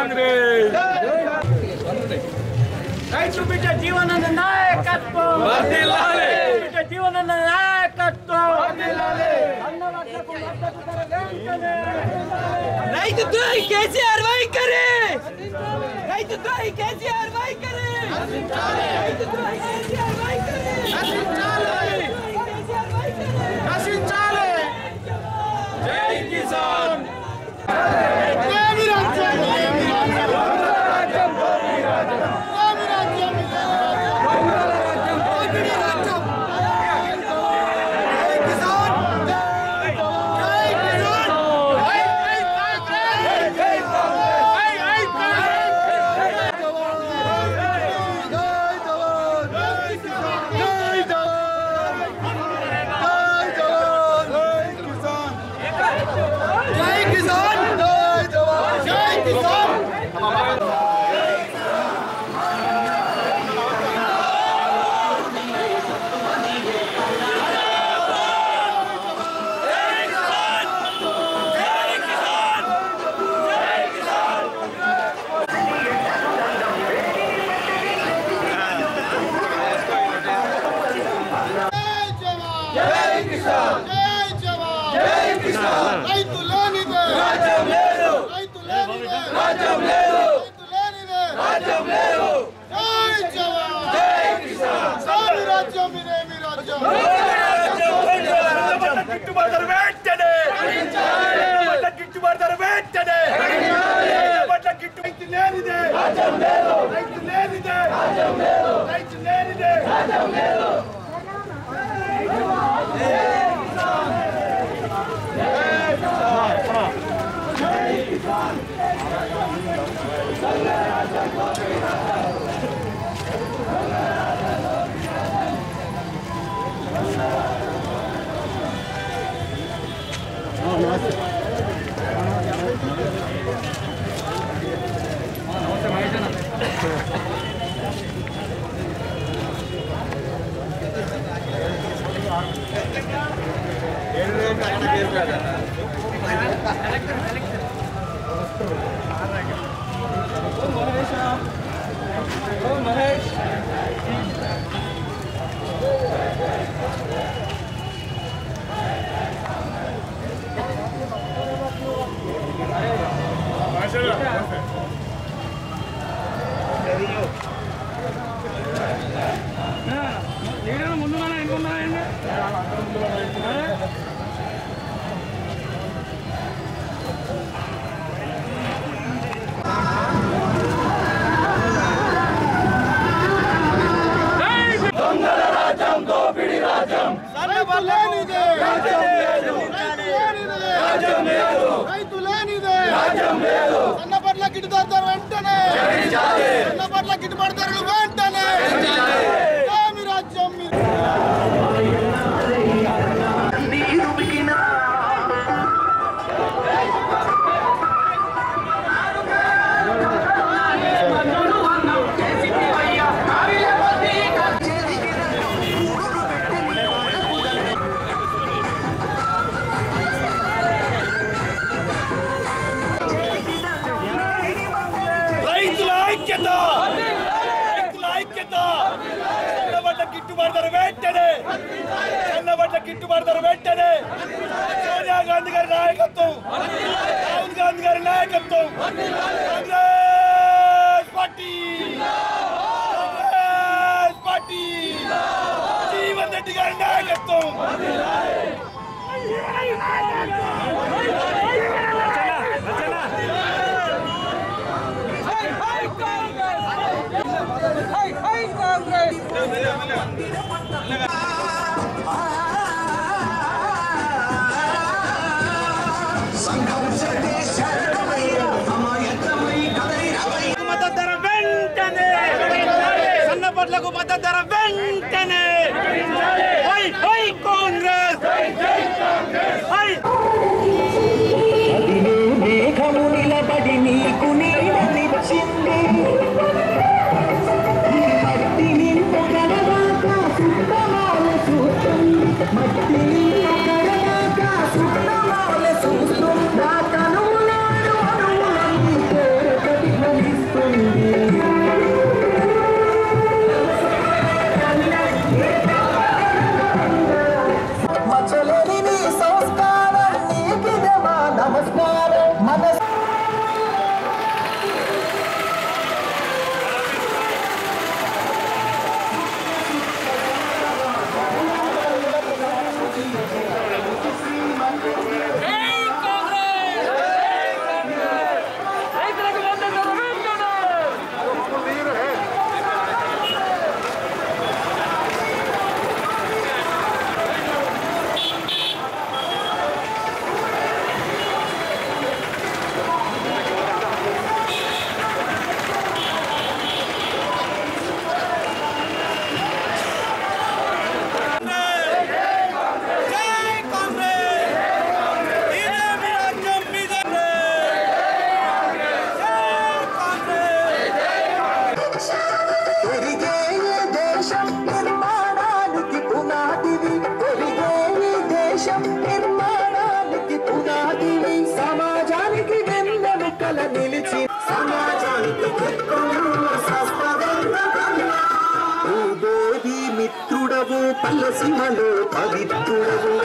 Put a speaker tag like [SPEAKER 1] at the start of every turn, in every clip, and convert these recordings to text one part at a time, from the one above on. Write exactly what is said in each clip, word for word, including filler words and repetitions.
[SPEAKER 1] కాంగ్రెస్
[SPEAKER 2] రైతు బిడ్డ జీవనన్న నాయకత్వం
[SPEAKER 1] వర్ధిల్లాలి
[SPEAKER 2] బిడ్డ జీవనన్న నాయకత్వం
[SPEAKER 3] వర్ధిల్లాలి
[SPEAKER 2] అన్నవద్దకు మద్దతు ధర వెంటనే
[SPEAKER 3] రైతు ద్రోహి కేసీఆర్ వైఖరి రైతు ద్రోహి కేసీఆర్ వైఖరి రైతు ద్రోహి కేసీఆర్ వైఖరి
[SPEAKER 1] నశించాలి జై కిసాన్
[SPEAKER 4] సన్నపట్ల గిట్టుబాటు ధర వెంటనే సన్నపట్ల గిట్టుబాటు ధరలు వెంటనే మీ రాజ్యం
[SPEAKER 1] గిట్టుబాటు ధర వెంటనే సన్నబడ్డ గిట్టుబాటు ధర వెంటనే సోనియా గాంధీ గారి నాయకత్వం రాహుల్ గాంధీ గారి నాయకత్వం కాంగ్రెస్ పార్టీ కాంగ్రెస్ పార్టీ జీవన్ రెడ్డి గారి నాయకత్వం
[SPEAKER 2] మద్దతు ధర వెంటనే సన్నపట్లకు మద్దతు ధర వెంటనే హై హై కాంగ్రెస్ హై
[SPEAKER 5] తులసిమలో పవిత్రుడవు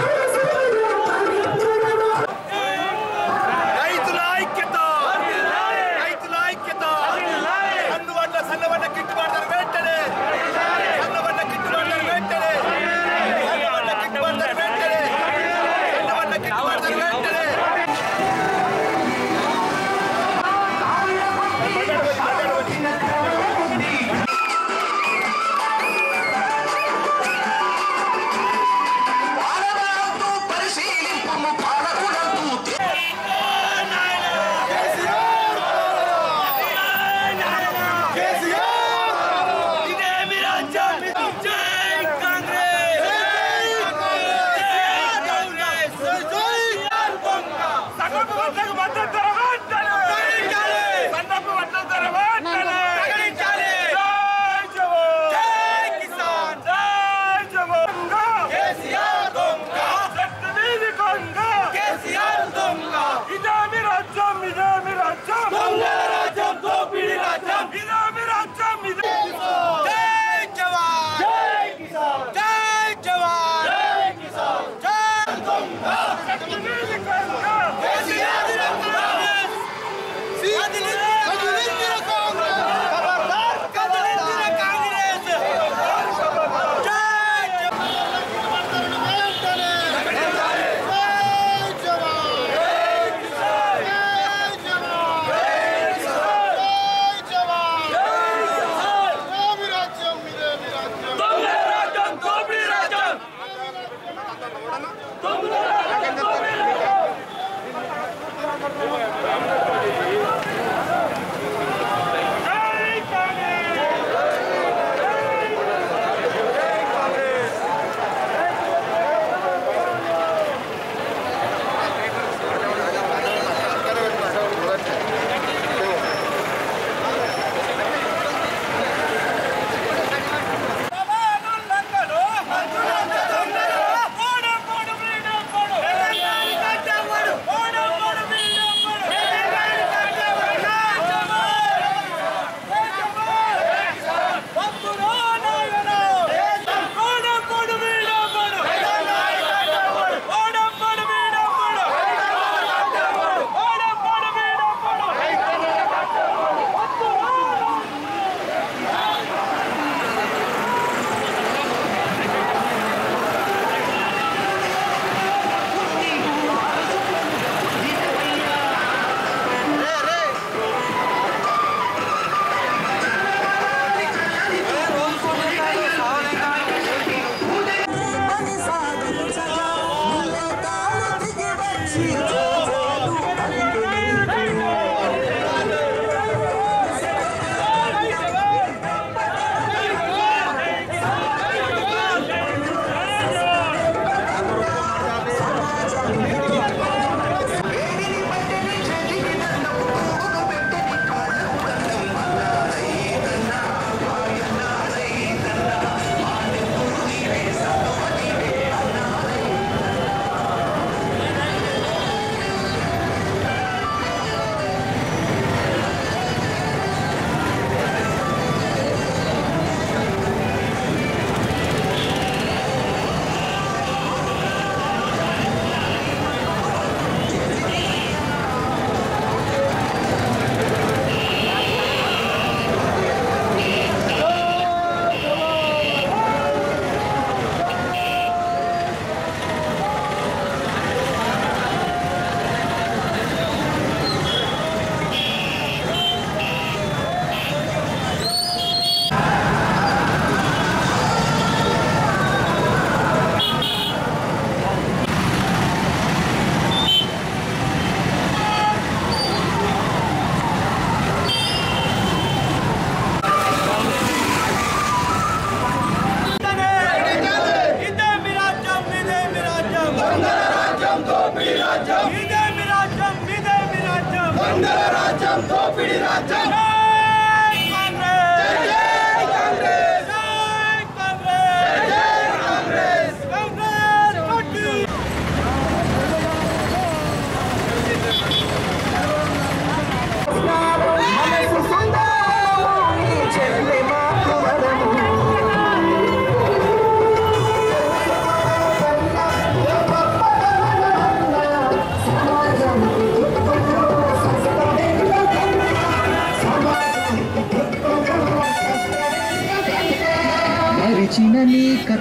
[SPEAKER 1] రైతుల ఐక్యత రైతుల ఐక్యత అందువల్ల సన్నబడ్డ గిట్టుబాటు ధర వెంటనే సన్నబడ్డ గిట్టుబాటు ధర వెంటనే సన్నబడ్డ గిట్టుబాటు ధర వెంటనే సన్నబడ్డ గిట్టుబాటు ధర వెంటనే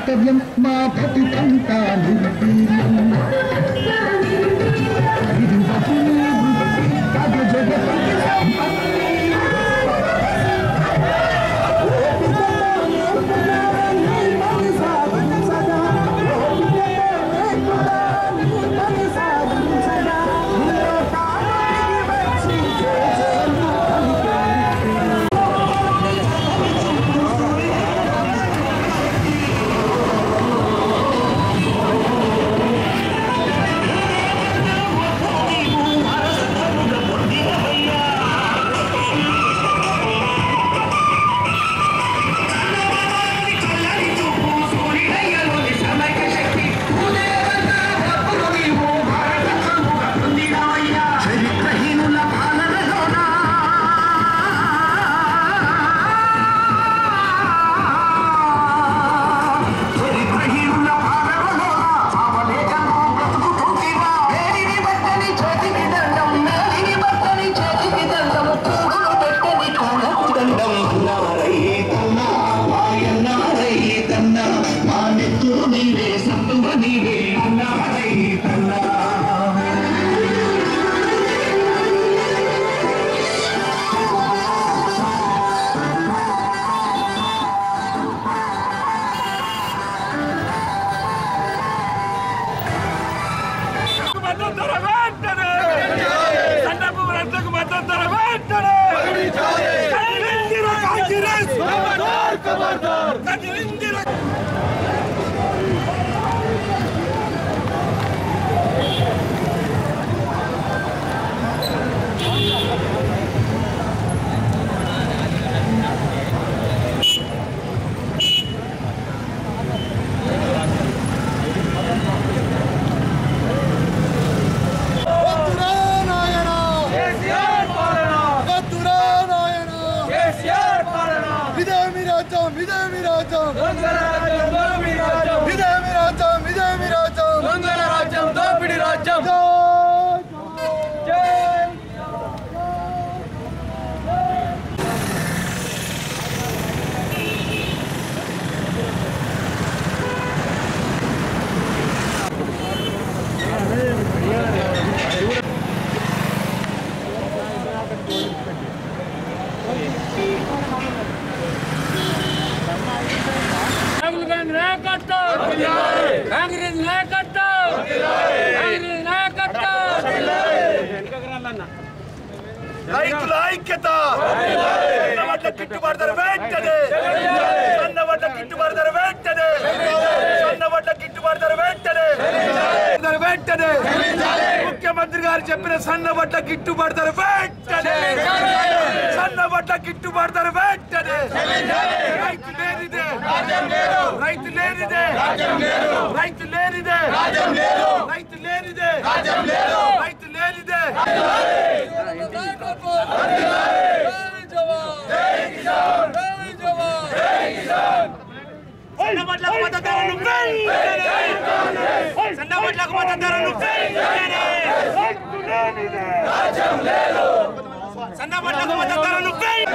[SPEAKER 5] కర్తవ్యం మా బతుకంతా నిర్వీర్యం ఇది బతుకునే వృత్తి కాదు జగతికి సంపత్తి
[SPEAKER 3] కాంగ్రెస్ నాయకత్వం కాంగ్రెస్ నాయకత్వం
[SPEAKER 1] రైతుల ఐక్యత సన్నవడ్ల గిట్టుబాటు ధర వెంటనే సన్నవడ్ల గిట్టుబాటు ధర వెంటనే సన్నవడ్ల గిట్టుబాటు ధర వెంటనే ధర వెంటనే ముఖ్యమంత్రి గారు చెప్పిన సన్నవడ్ల గిట్టుబాటు ధర వెంటనే సన్నవడ్ల గిట్టుబాటు ధర వెంటనే రైతు లేనిదే రైతు లేనిదే రైతు లేనిదే రైతు లేనిదే రైతు లేనిదే
[SPEAKER 2] సన్నవడ్లకు మద్దతు ధరలు సన్నవడ్లకు మద్దతు ధరలు సన్నవడ్లకు మద్దతు ధరలు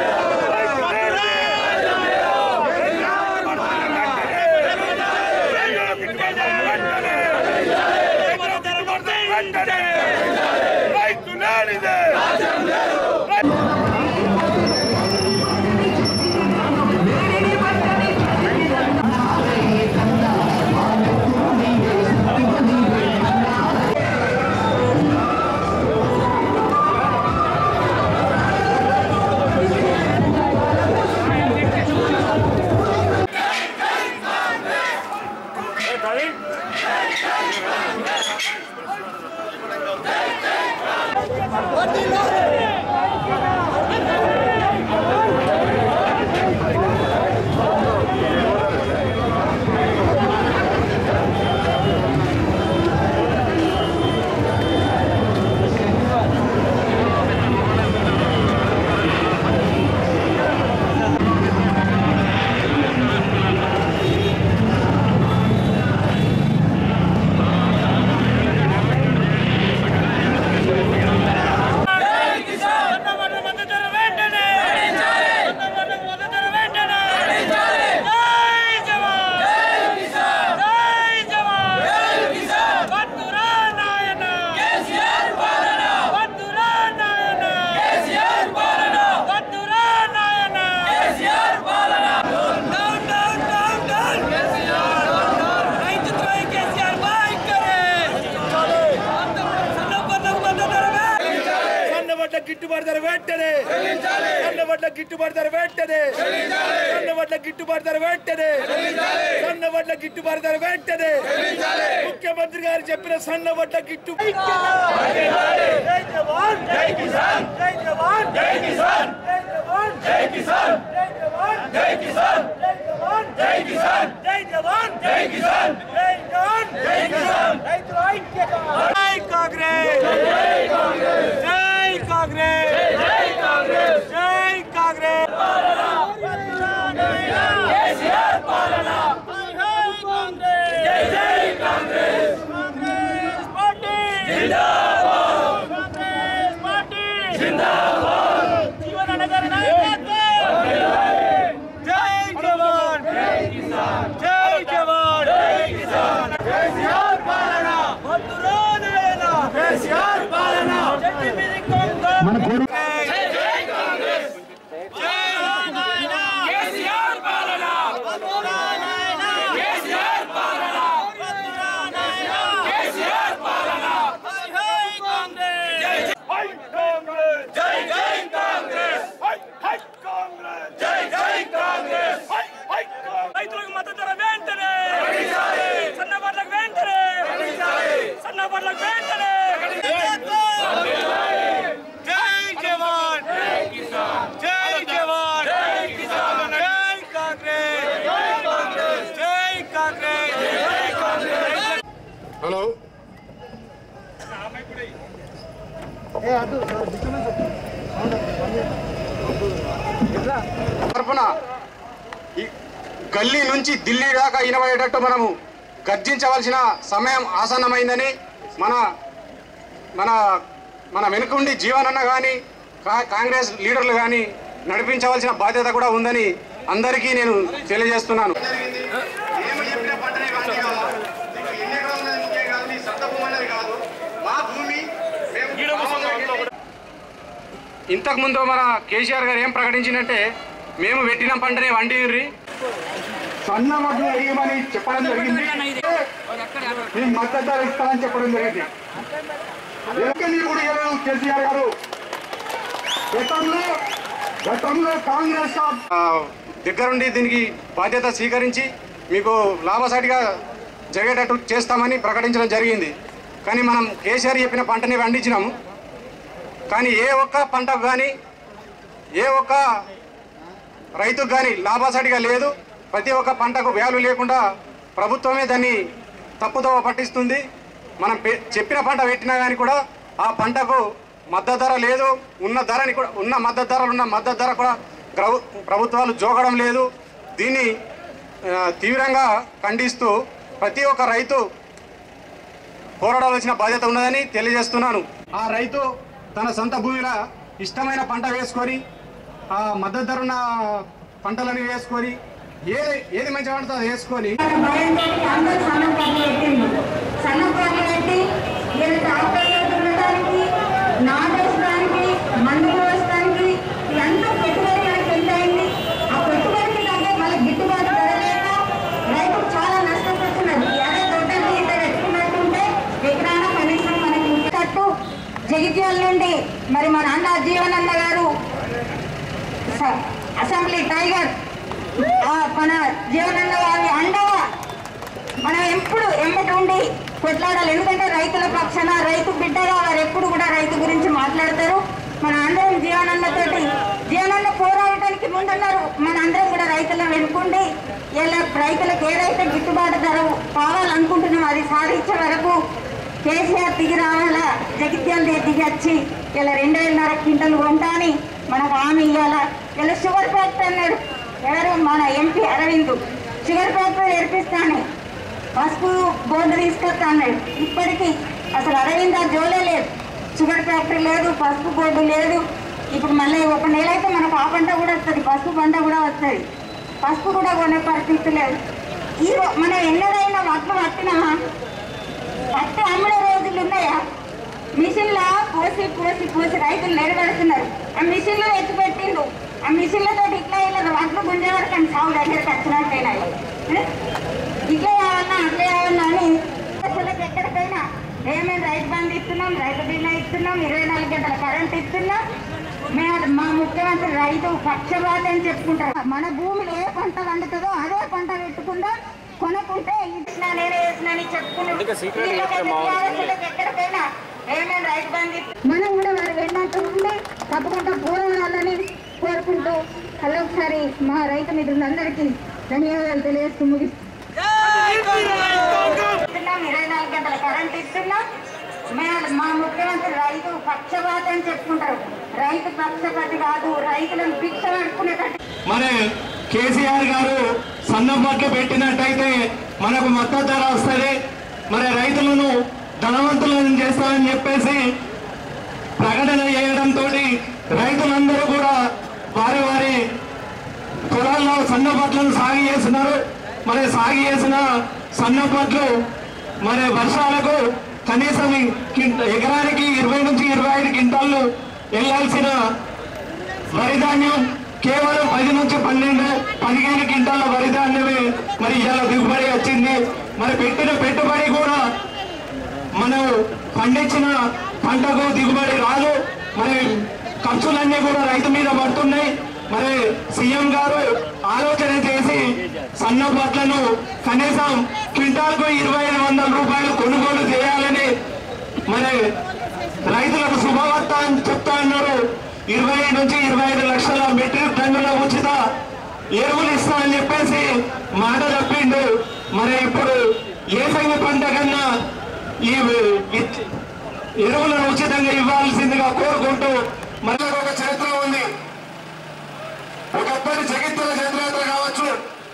[SPEAKER 1] రైతు లేనిదే గిట్టుబాటు ధర వెంటనే సన్న వడ్ల గిట్టుబాటు ధర వెంటనే సన్న వడ్ల గిట్టుబాటు ధర వెంటనే సన్న వడ్ల గిట్టుబాటు ధర వెంటనే ముఖ్యమంత్రి గారు చెప్పిన సన్న వడ్ల గిట్టు
[SPEAKER 5] మన కోరు
[SPEAKER 2] రైతులకు మద్దతు ధర వెంటనే సన్న వడ్లకు వెంటనే సన్న వడ్లకు వెంటనే
[SPEAKER 1] హలో తరపున ఈ గల్లీ నుంచి ఢిల్లీ దాకా వినబడేటట్టు మనము గర్జించవలసిన సమయం ఆసన్నమైందని మన మన మన వెనుకుండి జీవనన్న కానీ కాంగ్రెస్ లీడర్లు కానీ నడిపించవలసిన బాధ్యత కూడా ఉందని అందరికీ నేను తెలియజేస్తున్నాను. ఇంతకుముందు మన కేసీఆర్ గారు ఏం ప్రకటించిందంటే మేము పెట్టిన పంటనే వండిర్రి
[SPEAKER 5] సన్న వడ్లు వేయమని చెప్పడం జరిగింది. మీ మద్దతు ధర ఇస్తామని చెప్పడం జరిగింది. ఎక్కడిని కూడా ఇవ్వలేదు కేసీఆర్ గారు. గతంలో గతంలో కాంగ్రెస్
[SPEAKER 1] దగ్గరుండి దీనికి బాధ్యత స్వీకరించి మీకు లాభసాటిగా జరిగేటట్టు చేస్తామని ప్రకటించడం జరిగింది. కానీ మనం కేసీఆర్ చెప్పిన పంటని పండించినాము. కానీ ఏ ఒక్క పంటకు కానీ ఏ ఒక్క రైతుకు కానీ లాభసాటిగా లేదు. ప్రతి ఒక్క పంటకు వాల్యూ లేకుండా ప్రభుత్వమే దాన్ని తప్పుదోవ పట్టిస్తుంది. మనం చెప్పిన పంట పెట్టినా కానీ కూడా ఆ పంటకు మద్దతు ధర లేదు. ఉన్న ధరని కూడా ఉన్న మద్దతు ధరలు ఉన్న మద్దతు ధర కూడా ప్రభుత్వాలు జోగడం లేదు. దీన్ని తీవ్రంగా ఖండిస్తూ ప్రతి ఒక్క రైతు పోరాడవలసిన బాధ్యత ఉన్నదని తెలియజేస్తున్నాను. ఆ రైతు తన సొంత భూమిలో ఇష్టమైన పంట వేసుకొని ఆ మద్దతు ధర ఉన్న పంటలని వేసుకొని ఏది ఏది మంచి పంట వేసుకొని
[SPEAKER 6] నాటేసడానికి మందులు వేసడానికి ఎంతో పెట్టుబడి మనకి ఎంతైంది. ఆ పెట్టుబడికి తగ్గ మళ్ళీ గిట్టుబాటు ధర లేక రైతులు చాలా నష్టపోతున్నారు. ఏదో దొడ్డండి ఇంత పెట్టుకున్నట్టుంటే ఎక్కడైనా కనీసం మనకి ఇంకట్టు జగిత్యాల నుండి మరి మన అన్న జీవనన్న గారు అసెంబ్లీ టైగర్ మన జీవనన్న గారి అండగా మనం ఎప్పుడు ఎమ్మటి ఉండి కొట్లాడాలి. ఎందుకంటే రైతుల పక్షాన రైతు బిడ్డగా వారు ఎప్పుడు కూడా రైతు గురించి మాట్లాడతారు. మన అందరం జీవనన్నతోటి జీవనన్న పోరాడటానికి ముందున్నారు. మన అందరం కూడా రైతులను వెనుకుండి ఇలా రైతులకు ఏదైతే గిట్టుబాటు ధర కావాలనుకుంటున్నాం అది సాధించే వరకు కేసీఆర్ దిగి రావాలా, జగిత్యాల దిగి వచ్చి ఇలా రెండు వేలన్నర క్వింటలు కొంటాని మనకు హామీ ఇవ్వాలా. ఇలా షుగర్ ఫ్యాక్టరీ అన్నాడు ఎవరు మన ఎంపీ అరవింద్ షుగర్ ఫ్యాక్టరీ నేర్పిస్తాను పసుపు బోర్డు తీసుకొస్తా అన్నాడు. ఇప్పటికీ అసలు అరవింద్ ఆ జోలే లేదు. షుగర్ ఫ్యాక్టరీ లేదు, పసుపు బోర్డు లేదు. ఇప్పుడు మళ్ళీ ఒక నెల అయితే మనకు ఆ పంట కూడా వస్తుంది, పసుపు పంట కూడా వస్తుంది. పసుపు కూడా కొనే పరిస్థితి లేదు. ఈ మనం ఎన్నడైనా వడ్లు పట్టినామా? పట్టు అమ్ముడే రోజులు ఉన్నాయా? మిషన్లా పోసి పోసి పోసి రైతులు నిలబెడుతున్నారు. ఆ మిషన్లో ఎత్తి పెట్టిండు. ఆ మిషన్లతో ఇట్లా ఇలా వడ్లు గుంజే వరకు అని సాగు దగ్గరికి వచ్చినట్టేనా? ఇట్లా కావాలన్నా అట్లా కావాలన్నా అని అసలు ఎక్కడికైనా ఏమేమి రైతు బంధు ఇస్తున్నాం, రైతు బీమా ఇస్తున్నాం, ఇరవై నాలుగు గంటల కరెంట్ ఇస్తున్నాం. మేము మా ముఖ్యమంత్రి రైతు పక్షపాతం అని చెప్పుకుంటారు. మన భూమిలో ఏ పంట పండుతుందో అదే పంట పెట్టుకుందాం, కొనుక్కుంటే ఇచ్చినా నేనే వేసినని చెప్పుకున్నాం. ఎక్కడికైనా ఏమేమి రైతు బంధు మనం కూడా వారు వెళ్ళినట్టు ఉండి తప్పకుండా పోరాడాలని కోరుకుంటూ అలా ఒకసారి మా రైతు మిత్రులందరికీ ధన్యవాదాలు తెలియజేస్తూ ముగిస్తున్నాం. ఇరవై నాలుగు గంటల కరెంట్ ఇస్తున్నాం. మేము మా ముఖ్యమంత్రి రైతు పక్షపాతం చెప్పుకుంటారు. రైతు పక్షపాతి కాదు, రైతులను భిక్ష పడుకునేటట్టు.
[SPEAKER 7] మన కేసీఆర్ గారు సన్నపట్లు పెట్టినట్టయితే మనకు మద్దతు ధర వస్తుంది, మరి రైతులను ధనవంతులను చేస్తామని చెప్పేసి ప్రకటన చేయడంతో రైతులందరూ కూడా వారి వారి పొలాల్లో సన్నపట్లను సాగు చేస్తున్నారు. మరి సాగు చేసిన సన్నపట్లు మరి వర్షాలకు కనీసం ఎకరానికి ఇరవై నుంచి ఇరవై ఐదు క్వింటాళ్ళు వెళ్లాల్సిన వరి ధాన్యం కేవలం పది నుంచి పన్నెండు పదిహేను క్వింటాల వరి ధాన్యమే మరి ఇలా దిగుబడి వచ్చింది. మరి పెట్టిన పెట్టుబడి కూడా మనం పండించిన పంటకు దిగుబడి రాదు. మరి ఖర్చులన్నీ కూడా రైతు మీద పడుతున్నాయి. మరి సీఎం గారు ఆలోచన చేసి సన్నపట్లను కనీసం క్వింటాల్కు ఇరవై ఐదు వందల రూపాయలు కొనుగోలు చేయాలని మరి రైతులకు శుభవార్త అని చెప్తా ఉన్నారు. ఇరవై నుంచి ఇరవై ఐదు లక్షల మెట్రిక్ టన్నుల ఉచిత ఎరువులు ఇస్తా అని చెప్పేసి మాట తప్పిండు. మరి ఇప్పుడు ఏసంగి పంట కన్నా ఈ ఎరువులను ఉచితంగా ఇవ్వాల్సిందిగా కోరుకుంటూ మరి ఒక చరిత్ర ఉంది. ఒకప్పటి జగిత్యాల చరిత్ర కావచ్చు,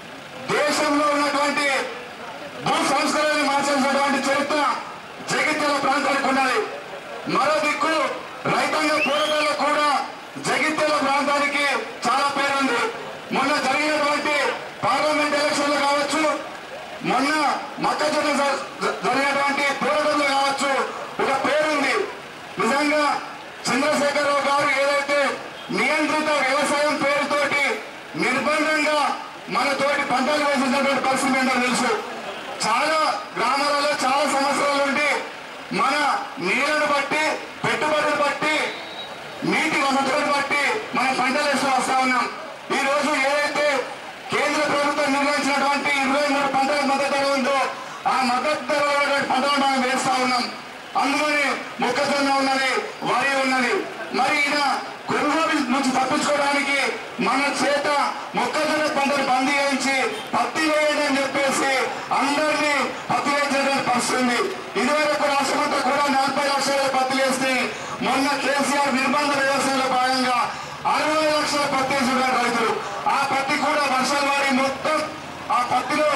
[SPEAKER 7] దేశంలో ఉన్నటువంటి భూ సంస్కరణని మార్చాల్సినటువంటి చరిత్ర జగిత్యాల ప్రాంతానికి ఉన్నది. మరో దిక్కు రైతాంగ పోరాటాల్లో కూడా జగిత్యాల ప్రాంతానికి చాలా పేరుంది. మొన్న జరిగినటువంటి పార్లమెంట్ ఎలక్షన్లు కావచ్చు, మొన్న మొక్కజొన్న జరిగినటువంటి పోరాటంలో కావచ్చు, ఒక పేరుంది. నిజంగా చంద్రశేఖరరావు గారు ఏదైతే నియంత్రిత వ్యవసాయం పేరుతోటి నిర్బంధంగా మన తోటి పంటలు వేసేసినటువంటి పరిస్థితి ఏంటో తెలుసు. చాలా గ్రామాలలో చాలా సమస్యలు ఉండి మన నీళ్లను బట్టి పెట్టుబడులు బట్టి నీటి వసతులను బట్టి మనం పంటలు వేస్తూ వస్తా ఉన్నాం. ఈ రోజు ఏదైతే కేంద్ర ప్రభుత్వం నిర్ణయించినటువంటి ఇరవై మూడు పంటల మద్దతు ధర ఉందో ఆ మద్దతు ధర పంటలు మనం వేస్తా ఉన్నాం. అందులోనే మొక్కజొన్న ఉన్నది, వరి ఉన్నది. మరి ఈయన కొనుగోలు నుంచి తప్పించుకోవడానికి మన చేత మొక్కజొన్న పంటను బంద్ చేయించి పత్తి వేయండి అని చెప్పేసి అందరినీ పత్తి వేయించేటువంటి పరిస్థితి ఉంది. ఇదివరకు రాష్ట్రమంతా కూడా నలభై లక్షల పత్తి వేస్తే మొన్న కేసీఆర్ నిర్బంధ వ్యవసాయంలో భాగంగా అరవై లక్షల పత్తి వేసుకున్నారు రైతులు. ఆ పత్తి కూడా వర్షాలు పడి మొత్తం ఆ పత్తిలో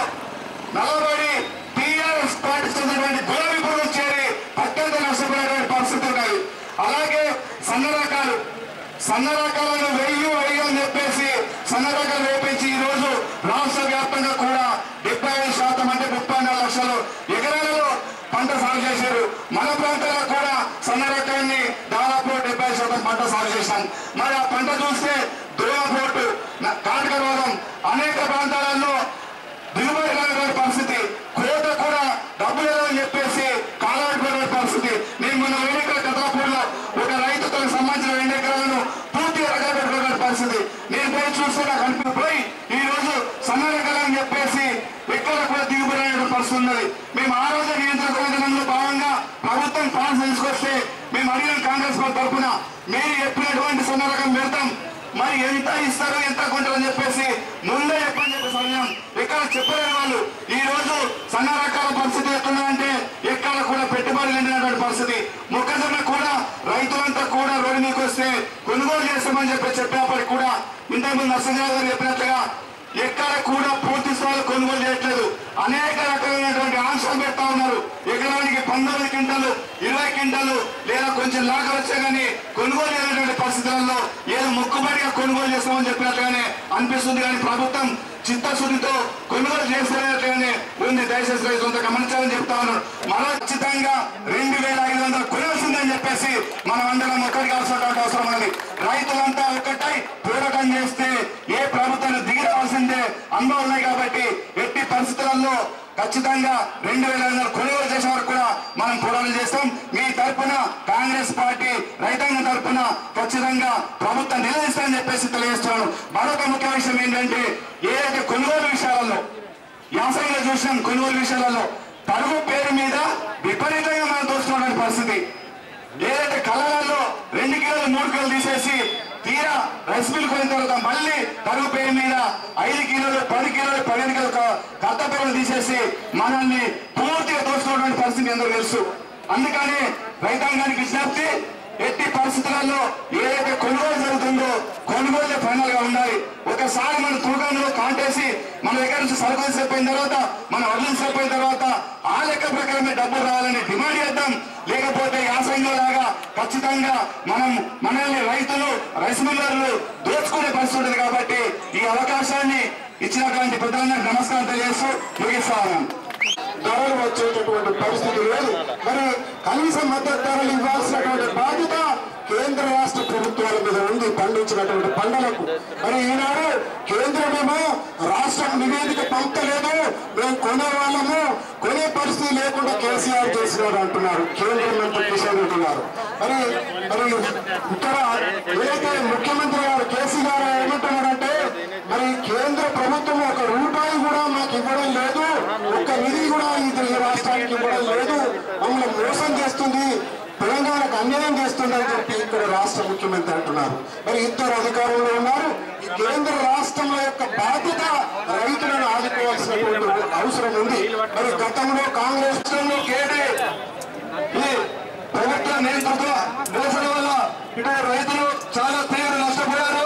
[SPEAKER 7] నలబడి టీఆర్ఎస్ పార్టీ చెందినటువంటి గులాబీ పురుగులు చేరి అత్యంత నష్టపోయినటువంటి పరిస్థితి ఉన్నది. అలాగే సన్న రకాలు సన్న రకాలను వెయ్యి వెయ్యి అని చెప్పేసి సన్న రకాలు వేపించి ఈ రోజు రాష్ట్ర వ్యాప్తంగా కూడా డెబ్బై ఐదు శాతం అంటే ముప్పై నాలుగు లక్షలు ఎకరాలలో పంట సాగు చేశారు. మన ప్రాంతాల్లో కూడా సన్న రకాన్ని దాదాపు డెబ్బై శాతం పంట సాగు చేశాం. మరి ఆ పంట చూస్తే దోమపోటు, కాటక రోగం అనేక ప్రాంతాలలో దిగుబడి రానటువంటి పరిస్థితి, కోత కూడా డబ్బు లేదని చెప్పేసి కాలాడిపోయిన పరిస్థితి. నేను మొన్న వేదిక కథాపూర్లో ఒక రైతుతో సంబంధించిన రెండు ఎకరాలను పూర్తిగా రకాల పరిస్థితి నేను పోయి చూస్తే నాకు అనిపిపోయి ఈ రోజు సన్న రకాలని చెప్పేసి ఎక్కడ కూడా దిగుబడి అనే పరిస్థితి ఉన్నది. మేము ఆ రోజు నియంత్రణ విధానంలో భాగంగా ప్రభుత్వం ప్లాన్స్ తీసుకొస్తే మేము అడిగిన కాంగ్రెస్ పార్టీ తరఫున మీరు చెప్పినటువంటి సన్న రకం పెడతాం, మరి ఎంత ఇస్తారు ఎంత కొంటారని చెప్పేసి ముందే చెప్పని చెప్పే సమయం ఎక్కడ చెప్పలేని వాళ్ళు ఈ రోజు సన్న రకాల పరిస్థితి ఎట్లుందంటే ఎక్కడ కూడా పెట్టుబడి లేనటువంటి పరిస్థితి. మొక్కజొన్న కూడా రైతులంతా కూడా రోడ్డు మీకు వస్తే కొనుగోలు చేస్తామని చెప్పి చెప్పేప్పటికి కూడా ఇంతకుముందు నరసింహరావు గారు చెప్పినట్లుగా ఎక్కడ కూడా పూర్తి స్థాయిలో కొనుగోలు చేయట్లేదు. అనేక రకాలైనటువంటి ఆంక్షలు పెడతా ఉన్నారు. ఎకరానికి పంతొమ్మిది క్వింటాలు ఇరవై క్వింటాలు లేదా కొంచెం లాగా వచ్చే కానీ కొనుగోలు చేయనటువంటి పరిస్థితులలో ఏదో మొక్కుబడిగా కొనుగోలు చేస్తామని చెప్పినట్లుగానే అనిపిస్తుంది. కానీ ప్రభుత్వం చిత్తశుద్ధితో కొనుగోలు చేస్తున్నట్లుగానే ఉంది. దయచేసి రైతులంతా గమనించాలని చెప్తా ఉన్నాడు. మరో ఖచ్చితంగా రెండు వేల ఐదు వందలు కొనాల్సిందని చెప్పేసి మనం అందరం ఒక్కటి కావాల్సినటువంటి అవసరం ఉన్నది. రైతులంతా ఒక్కటై పోరాటం చేస్తే ఏ ప్రభుత్వాన్ని దిగి రావాల్సిందే అనుభవం ఉన్నాయి. కాబట్టి ఎట్టి పరిస్థితులలో ఖచ్చితంగా రెండు వేల ఐదు వందలు కొనుగోలు చేసే వరకు కూడా మన మనం పోరాటం చేస్తాం. మీ తరఫున కాంగ్రెస్ పార్టీ రైతాంగం తరఫున ఖచ్చితంగా ప్రభుత్వం నిలదీస్తామని చెప్పేసి తెలియజేస్తున్నాను. మరొక ముఖ్య విషయం ఏంటంటే ఏదైతే కొనుగోలు విషయాలలో యాసంగా చూసినాం, కొనుగోలు విషయాలలో తరుగు పేరు మీద విపరీతంగా మనం దోచుకున్న పరిస్థితి. ఏదైతే కళలలో రెండు కిలోలు మూడు కిలోలు తీసేసి తీరా రైస్ మిల్ కొనిన తర్వాత మళ్ళీ తరుగు పేరు మీద ఐదు కిలోలు పది కిలోలు పదిహేను కిలోలు కర్త పేర్లు తీసేసి మనల్ని పూర్తిగా దోచుకున్నటువంటి పరిస్థితి అందరూ తెలుసు. అందుకని రైతాంగానికి విజ్ఞప్తి, ఎట్టి పరిస్థితులలో ఏదైతే కొనుగోలు జరుగుతుందో కొనుగోలు ఫైనల్ గా ఉండాలి. ఒకసారి మన తూకంలో కాంటేసి మన దగ్గర నుంచి సరుకు తీసుకుపోయిన తర్వాత మన వడ్లు తీసుకుపోయిన తర్వాత ఆ లెక్క ప్రకారమే డబ్బులు రావాలని డిమాండ్ చేద్దాం. లేకపోతే యాసంగం లాగా ఖచ్చితంగా మనం మనల్ని రైతులు రైస్ మిల్లర్లు దోచుకునే పరిస్థితి ఉంటుంది. కాబట్టి ఈ అవకాశాన్ని ఇచ్చినటువంటి ప్రధానికి నమస్కారం తెలియజేస్తూ ముగిస్తాను.
[SPEAKER 8] ధరలు వచ్చేటటువంటి పరిస్థితి లేదు. మరి కనీస మద్దతు ధరలు ఇవ్వాల్సినటువంటి బాధ్యత కేంద్ర రాష్ట్ర ప్రభుత్వాల మీద ఉంది పండించినటువంటి పంటలకు. మరి ఈనాడు కేంద్రమేమో రాష్ట్రం నివేదిక పంపలేదు, మేము కొనే వాళ్ళము, కొనే పరిస్థితి లేకుండా కేసీఆర్ చేసినాడు అంటున్నారు కేంద్ర మంత్రి కిషన్ రెడ్డి గారు. మరి మరి ఇక్కడ ఏదైతే ముఖ్యమంత్రి గారు కేసీ గారు ఏమంటున్నారంటే మరి కేంద్ర ప్రభుత్వం ఒక రూపాయి కూడా మాకు ఇవ్వడం లేదు, ఒక్క నిధి కూడా ఇది ఈ రాష్ట్రానికి ఇవ్వడం లేదు, మమ్మల్ని మోసం చేస్తుంది, తెలంగాణకు అన్యాయం చేస్తుందని చెప్పి ఇక్కడ రాష్ట్ర ముఖ్యమంత్రి అంటున్నారు. మరి ఇద్దరు అధికారంలో ఉన్నారు. ఈ కేంద్ర రాష్ట్రంలో యొక్క బాధ్యత రైతులను ఆదుకోవాల్సినటువంటి అవసరం ఉంది. మరి గతంలో కాంగ్రెస్ కేడే ఈ ప్రభుత్వ నియంత్రణ మోసడం వల్ల ఇటు రైతులు చాలా తీవ్ర నష్టపోయారు.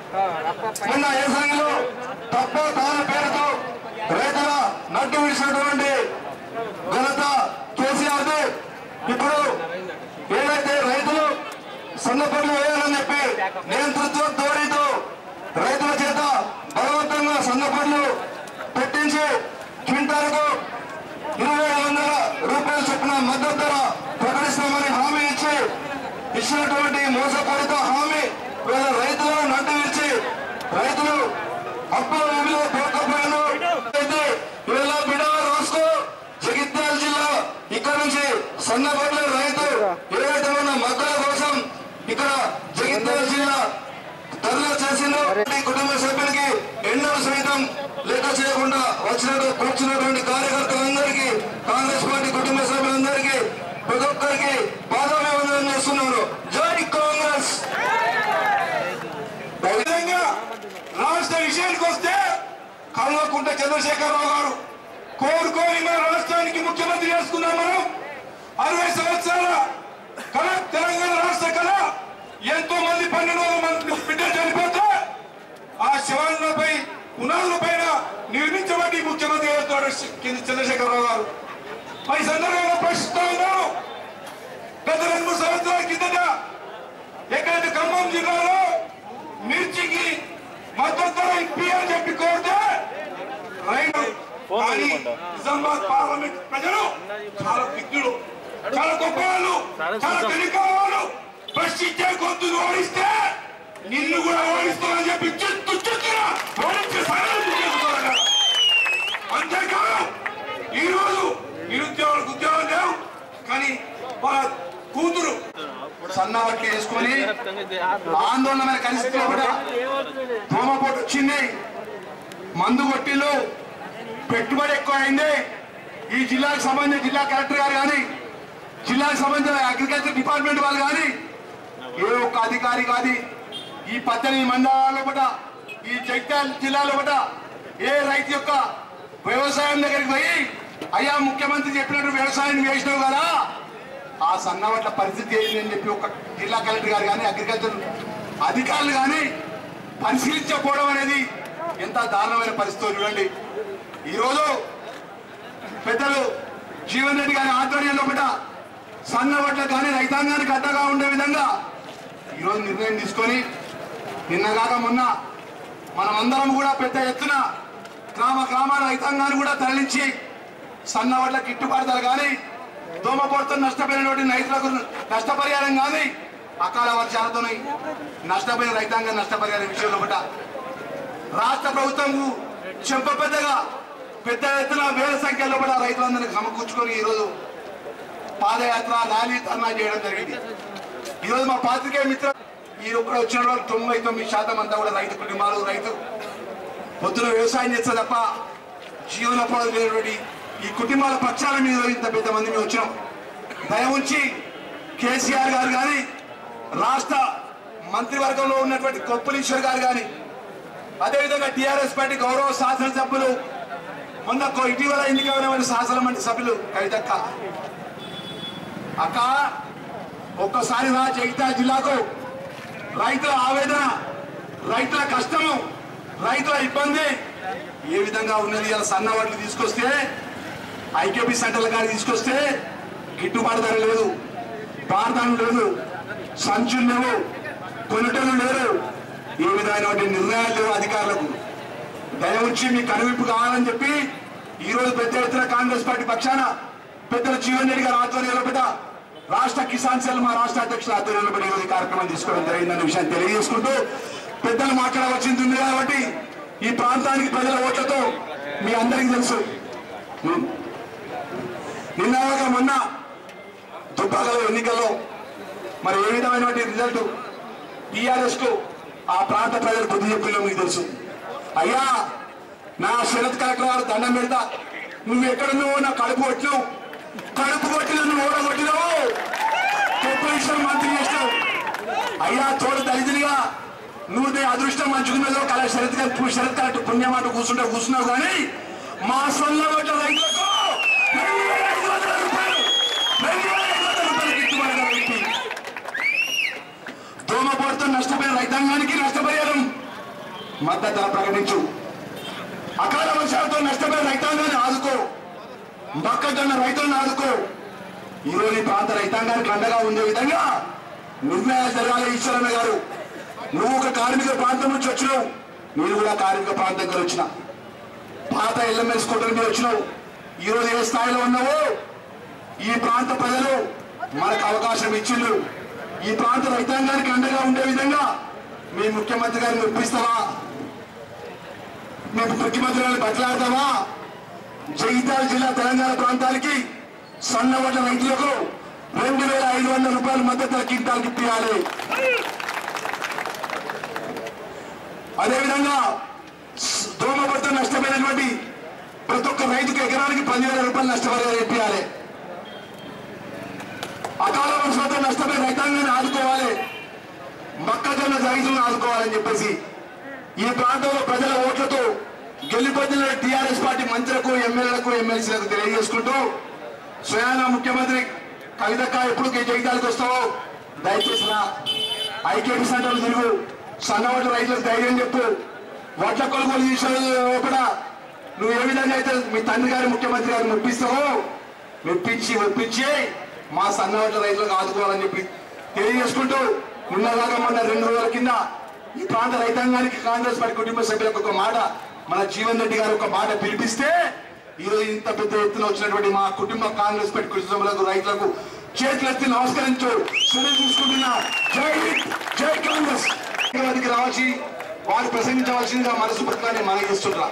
[SPEAKER 8] మొన్న ఏసంగిలో తప్ప తాను పేరుతో రైతుల నడ్డు విడిచినటువంటి ఘనత కేసీఆర్ది. ఇప్పుడు ఏదైతే రైతులు సన్నపల్లి వేయాలని చెప్పి నియంతృత్వ ధోరణితో రైతుల చేత బలవంతంగా సన్నపల్లు పెట్టించి క్వింటాలకు ఇరవై ఐదు వందల రూపాయలు చొప్పున మద్దతు ధర ప్రకటిస్తామని హామీ ఇచ్చి ఇచ్చినటువంటి మోసపూరిత హామీ వీళ్ళ రైతులను నడ్డు విడిచి రైతులు అప్పుల ఊబిలో పోకపోయాను. అయితే వీళ్ళ బిడ రాసుకో జగిత్యాల జిల్లా ఇక్కడ నుంచి సన్నపల్లి రైతు ఏదైతే ఉన్న మద్దతుల కోసం ఇక్కడ జగిత్యాల జిల్లా ధరలు చేసిందో కుటుంబ సభ్యులకి ఎన్నో సైతం లెక్క చేయకుండా వచ్చినట్టు కూర్చున్నటువంటి కార్యకర్తలందరికీ కాంగ్రెస్ పార్టీ కుటుంబ సభ్యులందరికీ ప్రతి ఒక్కరికి పాదాభివందనం చేస్తున్నారు. జై కాంగ్రెస్.
[SPEAKER 1] విధంగా రాష్ట్ర విషయానికి వస్తే కల్వకుంట్ల చంద్రశేఖరరావు గారు కోరుకోని మన రాష్ట్రానికి ముఖ్యమంత్రి చేసుకున్నాం. మనం అరవై సంవత్సరాల కళ తెలంగాణ రాష్ట్ర కళ, ఎంతో మంది పన్నెండు వందల మంది బిడ్డలు చనిపోతే ఆ శవాలపై పునాదుల పైన నిర్మించబడి ముఖ్యమంత్రి అవుతాడు చంద్రశేఖరరావు గారు. మరి సందర్భంగా ప్రశ్నిస్తా ఉన్నాను. గత రెండు మూడు సంవత్సరాల కిందట ఎక్కడైతే ఖమ్మం జిల్లాలో మిర్చికి మద్దతు ధర ఇప్పి అని చెప్పి కోరితే రైతు కానీ నిజామాబాద్ పార్లమెంట్ ప్రజలు చాలా విజ్ఞులు, చాలా గొప్ప వాళ్ళు, చాలా తెలియక వాళ్ళు ప్రశ్నించే గొంతును ఓడిస్తే నిన్ను కూడా ఓడిస్తామని చెప్పి చిత్తు చిత్తున ఓడించే సాయం. అంతేకాదు ఈ రోజు నిరుద్యోగులకు ఉద్యోగం లేవు, కానీ వాళ్ళ కూతురు
[SPEAKER 7] సన్నవట్లు వేసుకొని ఆందోళనమైన పరిస్థితిలో కూడా దోమపోటు వచ్చింది, మందు కొట్టిళ్ళు, పెట్టుబడి ఎక్కువ అయింది. ఈ జిల్లాకు సంబంధించిన జిల్లా కలెక్టర్ గారు కానీ జిల్లాకు సంబంధించిన అగ్రికల్చర్ డిపార్ట్మెంట్ వాళ్ళు కానీ ఏ ఒక్క అధికారి కాదు ఈ పద్దెనిమిది మండలాల్లో కూడా ఈ జగిత్యాల జిల్లాలో కూడా ఏ రైతు యొక్క వ్యవసాయం దగ్గరికి పోయి అయ్యా ముఖ్యమంత్రి చెప్పినట్టు వ్యవసాయం వేసినావు కదా ఆ సన్నవట్ల పరిస్థితి ఏంటి అని చెప్పి ఒక జిల్లా కలెక్టర్ గారు కానీ అగ్రికల్చర్ అధికారులు కానీ పరిశీలించకపోవడం అనేది ఎంత దారుణమైన పరిస్థితి చూడండి. ఈరోజు పెద్దలు జీవన్ రెడ్డి గారి ఆధ్వర్యంలో కూడా సన్నవట్లకు కానీ రైతాంగానికి అడ్డగా ఉండే విధంగా ఈరోజు నిర్ణయం తీసుకొని నిన్నగాక మొన్న మనమందరం కూడా పెద్ద ఎత్తున గ్రామ గ్రామాల రైతాంగాన్ని కూడా తరలించి సన్నవట్ల గిట్టుబాటు ధర కానీ దోమపోటుతో నష్టపోయినటువంటి రైతులకు నష్టపరిహారం కానీ అకాల వర్షాలతో నష్టపోయిన రైతాంగం నష్టపరిహారం విషయంలో కూడా రాష్ట్ర ప్రభుత్వం చెంప పెద్దగా పెద్ద ఎత్తున వేల సంఖ్యలో కూడా రైతులందరినీ సమకూర్చుకొని ఈరోజు పాదయాత్ర ర్యాలీ ధర్నా చేయడం జరిగింది. ఈరోజు మా పాత్రికేయ మిత్ర ఈ ఒక్కడ వచ్చిన వాళ్ళు తొంభై తొమ్మిది శాతం అంతా కూడా రైతు కుటుంబాలు, రైతు పొద్దున వ్యవసాయం చేస్తే తప్ప జీవనోపాధి లేనటువంటి ఈ కుటుంబాల పక్షాల మీద ఇంత పెద్ద మంది మేము వచ్చినాం. దయ ఉంచి కేసీఆర్ గారు కానీ రాష్ట్ర మంత్రివర్గంలో ఉన్నటువంటి కొప్పులీశ్వర్ గారు కానీ అదేవిధంగా టీఆర్ఎస్ పార్టీ గౌరవ శాసనసభ్యులు మొన్న ఇటీవల ఎన్నికైన శాసన మండలి సభ్యులు కవితక్క అక్క ఒక్కసారి రా జగిత్యాల జిల్లాకు రైతుల ఆవేదన, రైతుల కష్టము, రైతుల ఇబ్బంది ఏ విధంగా ఉన్నది. ఇలా సన్న వడ్లు తీసుకొస్తే ఐకేపీ సెంటర్ల కానీ తీసుకొస్తే గిట్టుబాటు ధర లేదు, బార్దాను లేదు, సంచులు లేవు, కొనుటలు లేరు, ఏ విధమైనటువంటి నిర్ణయాలు లేవు అధికారులకు. దయ ఉంచి మీ కనువిప్పు కావాలని చెప్పి ఈ రోజు పెద్ద ఎత్తున కాంగ్రెస్ పార్టీ పక్షాన పెద్దలు జీవన్ రెడ్డి గారు ఆధ్వర్యంలో పెద్ద రాష్ట్ర కిసాన్ సెల్ మా రాష్ట్ర అధ్యక్షుల ఆధ్వర్యంలో పెట్టి ఈ కార్యక్రమం తీసుకోవడం జరిగిందన్న విషయాన్ని తెలియజేసుకుంటూ పెద్దలు మాట్లాడవలసింది ఉంది కాబట్టి ఈ ప్రాంతానికి ప్రజల ఓట్లతో మీ అందరికీ తెలుసు. నిన్నగా మొన్న దుబ్బాకలో ఎన్నికల్లో మరి ఏ విధమైనటువంటి రిజల్ట్ టీఆర్ఎస్ కు ఆ ప్రాంత ప్రజలు బుద్ధి చెప్పిలో మీకు తెలుసు. అయ్యా నా శరత్ కలెక్టర్ గారు దండం పెడతా, నువ్వు ఎక్కడున్నావు నా కడుపు కొట్టినావు, కడుపు కొట్టిన నువ్వు ఓడగొట్టినావు, కొప్పేశ్వరం మంత్రి చేసినావు. అయ్యా తోడు దళితునిగా నువ్వు నీ అదృష్టం మంచుకున్నదో కళ శరత్ శరత్ కలెక్టర్ పుణ్యమాట కూర్చుంటే కూర్చున్నావు కానీ మా సొంత ఓట్ల రైతులకు రెండు వేల ఐదు వందల రూపాయలు రెండు వేల ఐదు వందల రూపాయలు గిట్టుబాటు ధర పెట్టి దోమపోటుతో నష్టపోయిన రైతాంగానికి నష్టపరిహారం మద్దతు ధర ప్రకటించు. అకాల వర్షాలతో నష్టపోయిన రైతాంగాన్ని ఆదుకో, మొక్కజొన్న రైతులను ఆదుకో. ఈరోజు ఈ ప్రాంత రైతాంగానికి అండగా ఉండే విధంగా నిర్ణయాలు జరగాలి. ఈశ్వరన్న గారు నువ్వు ఒక కార్మిక ప్రాంతం నుంచి వచ్చినావు, నేను కూడా కార్మిక ప్రాంతం దగ్గర వచ్చిన పాత ఎల్ఎంఎస్ కోటల మీద వచ్చినావు. ఈరోజు ఏ స్థాయిలో ఉన్నావో ఈ ప్రాంత ప్రజలు మనకు అవకాశం ఇచ్చిండ్రు. ఈ ప్రాంత రైతాంగానికి అండగా ఉండే విధంగా మీ ముఖ్యమంత్రి గారిని ఒప్పిస్తావా, మేము ముఖ్యమంత్రి గారిని బట్లాడతావా? జగిత్యాల జిల్లా తెలంగాణ ప్రాంతానికి సన్నవడ్ల రైతులకు రెండు వేల ఐదు వందల రూపాయల మద్దతు కింటాలకి ఇప్పించాలి. అదేవిధంగా దోమపడితో నష్టపోయినటువంటి ప్రతి ఒక్క రైతుకు ఎకరానికి పదివేల రూపాయలు నష్టపరిహారం ఇప్పించాలి. అకాల వర్షాలతో నష్టపోయిన రైతాంగాన్ని ఆదుకోవాలి, మొక్కజొన్న రైతులను ఆదుకోవాలని చెప్పేసి ఈ ప్రాంతంలో ప్రజల ఓట్లతో గెలిపొందిన టీఆర్ఎస్ పార్టీ మంత్రులకు, ఎమ్మెల్యేలకు, ఎమ్మెల్సీలకు తెలియజేసుకుంటూ స్వయాన ముఖ్యమంత్రి కవితక్క ఎప్పుడు జగిత్యాలకు వస్తావో దయచేసి రా, ఐకేపీ సెంటర్లు తిరుగు, సన్నవడ్ల రైతులకు ధైర్యం చెప్పు, వడ్ల కొనుగోలు చేసే కూడా నువ్వు ఏ విధంగా అయితే మీ తండ్రి గారి ముఖ్యమంత్రి గారిని మెప్పిస్తావో మెప్పించి మెప్పించి మా సన్నవడ్ల రైతులకు ఆదుకోవాలని చెప్పి తెలియజేసుకుంటూ నిన్నలాగా మొన్న రెండు రోజుల కింద ఈ ప్రాంత రైతాంగానికి కాంగ్రెస్ పార్టీ కుటుంబ సభ్యులకు ఒక మాట మన జీవన్ రెడ్డి గారు ఒక మాట పిలిపిస్తే ఈరోజు ఇంత పెద్ద ఎత్తున వచ్చినటువంటి మా కుటుంబ కాంగ్రెస్ పార్టీ కుటుంబాలకు రైతులకు చేతులెత్తి నమస్కరించు సెలవు తీసుకుంటున్నా. జై జై కాంగ్రెస్. వారికి రావాల్సి వారు ప్రసంగించవలసిందిగా మనసు పట్లని మనకి ఇస్తుంటా.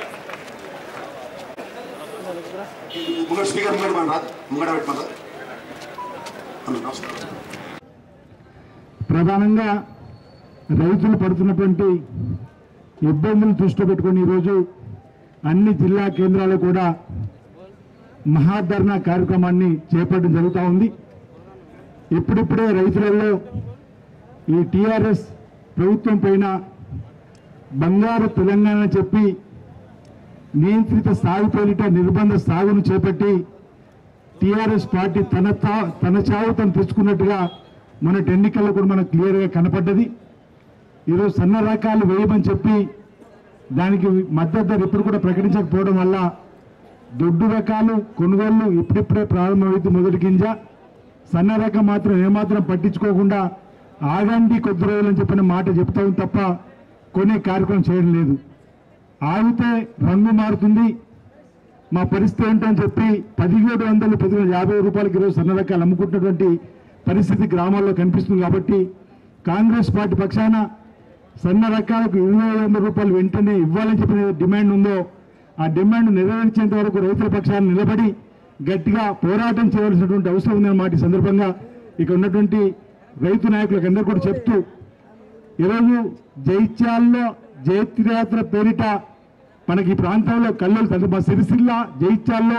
[SPEAKER 7] ముంగడ స్పీకర్ ముంగడ మన రాదు ముంగడ పెట్టమన్నా. నమస్కారం.
[SPEAKER 8] ప్రధానంగా రైతులు పడుతున్నటువంటి ఇబ్బందులు దృష్టిలో పెట్టుకొని ఈరోజు అన్ని జిల్లా కేంద్రాలు కూడా మహాధర్నా కార్యక్రమాన్ని చేపట్టడం జరుగుతూ ఉంది. ఇప్పుడిప్పుడే రైతులలో ఈ టీఆర్ఎస్ ప్రభుత్వం పైన బంగారు తెలంగాణ చెప్పి నియంత్రిత సాగు పేరిట నిర్బంధ సాగును చేపట్టి టీఆర్ఎస్ పార్టీ తన తన చావు తను తెచ్చుకున్నట్టుగా మొన్నటి ఎన్నికల్లో కూడా మనకు క్లియర్గా కనపడ్డది. ఈరోజు సన్న రకాలు వేయమని చెప్పి దానికి మద్దతు ధర ఇప్పుడు కూడా ప్రకటించకపోవడం వల్ల దొడ్డు రకాలు కొనుగోళ్లు ఇప్పుడిప్పుడే ప్రారంభమైంది. మొదటి గింజ సన్న రకం మాత్రం ఏమాత్రం పట్టించుకోకుండా ఆగండి కొద్ది రోజులని చెప్పిన మాట చెప్తాం తప్ప కొనే కార్యక్రమం చేయడం లేదు. ఆగితే రంగు మారుతుంది, మా పరిస్థితి ఏంటని చెప్పి పదిహేడు వందలు పదిహేను యాభై రూపాయలకి ఈరోజు సన్న రకాలు అమ్ముకుంటున్నటువంటి పరిస్థితి గ్రామాల్లో కనిపిస్తుంది. కాబట్టి కాంగ్రెస్ పార్టీ పక్షాన సన్న రకాలకు ఇరవై ఐదు వందల రూపాయలు వెంటనే ఇవ్వాలని చెప్పిన డిమాండ్ ఉందో ఆ డిమాండ్ నెరవేర్చేంత వరకు రైతుల పక్షాన్ని నిలబడి
[SPEAKER 9] గట్టిగా పోరాటం చేయవలసినటువంటి అవసరం ఉందన్నమాట. ఈ సందర్భంగా ఇక్కడ ఉన్నటువంటి రైతు నాయకులకు అందరూ కూడా చెప్తూ ఈరోజు జైత్యాల్లో జైత్రయాత్ర పేరిట మనకి ఈ ప్రాంతంలో కళ్ళు మా సిరిసిల్ల జైత్యాల్లో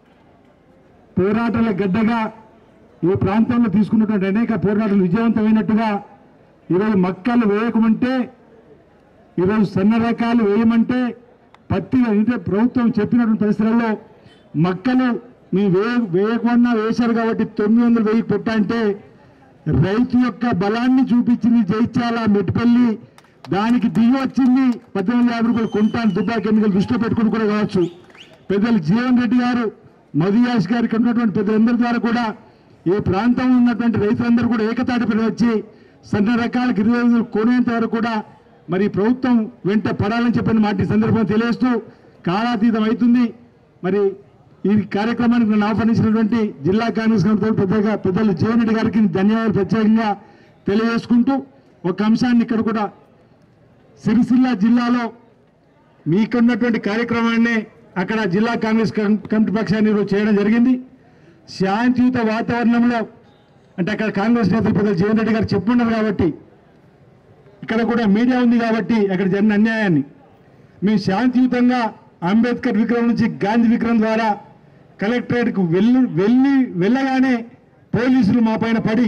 [SPEAKER 9] పోరాటాల గడ్డగా ఈ ప్రాంతంలో తీసుకున్నటువంటి అనేక పోరాటాలు విజయవంతమైనట్టుగా ఈరోజు మక్కలు వేయకమంటే, ఈరోజు సన్న రకాలు వేయమంటే పత్తి అంటే ప్రభుత్వం చెప్పినటువంటి పరిస్థితుల్లో మక్కలు మీ వే వేయకుండా వేశారు కాబట్టి తొమ్మిది వందలు వెయ్యి పెట్టా అంటే రైతు యొక్క బలాన్ని చూపించింది జైత్యాల మెట్టుపల్లి. దానికి దిగి వచ్చింది పద్దెనిమిది యాభై రూపాయలు కొంటాను దుబ్బాయి కెమికల్ దృష్టిలో పెట్టుకుని కూడా కావచ్చు. పెద్దలు జీవన్ రెడ్డి గారు, మధుయాష్ గారికి ఉన్నటువంటి పెద్దలందరి ద్వారా కూడా ఈ ప్రాంతంలో ఉన్నటువంటి రైతులందరూ కూడా ఏకతాటిపై వచ్చి సన్న రకాలకు ఇరవై ఐదు కొనేంత వరకు కూడా మరి ప్రభుత్వం వెంట పడాలని చెప్పిన మాట సందర్భంగా తెలియజేస్తూ కాలాతీతం అవుతుంది. మరి ఈ కార్యక్రమానికి నన్ను ఆహ్వానించినటువంటి జిల్లా కాంగ్రెస్ కమిటీ పెద్దగా పెద్దలు జీవన్ రెడ్డి గారికి ధన్యవాదాలు ప్రత్యేకంగా తెలియజేసుకుంటూ ఒక అంశాన్ని ఇక్కడ కూడా సిరిసిల్ల జిల్లాలో మీకున్నటువంటి కార్యక్రమాన్ని అక్కడ జిల్లా కాంగ్రెస్ కమిటీ పక్షాన్ని చేయడం జరిగింది. శాంతియుత వాతావరణంలో అంటే అక్కడ కాంగ్రెస్ నేతలు పెద్దలు జీవన్ రెడ్డి గారు చెప్పున్నారు కాబట్టి, ఇక్కడ కూడా మీడియా ఉంది కాబట్టి అక్కడ జరిగిన అన్యాయాన్ని మేము శాంతియుతంగా అంబేద్కర్ విగ్రహం నుంచి గాంధీ విగ్రహం ద్వారా కలెక్టరేట్కు వెళ్ళి వెళ్ళి వెళ్ళగానే పోలీసులు మా పైన పడి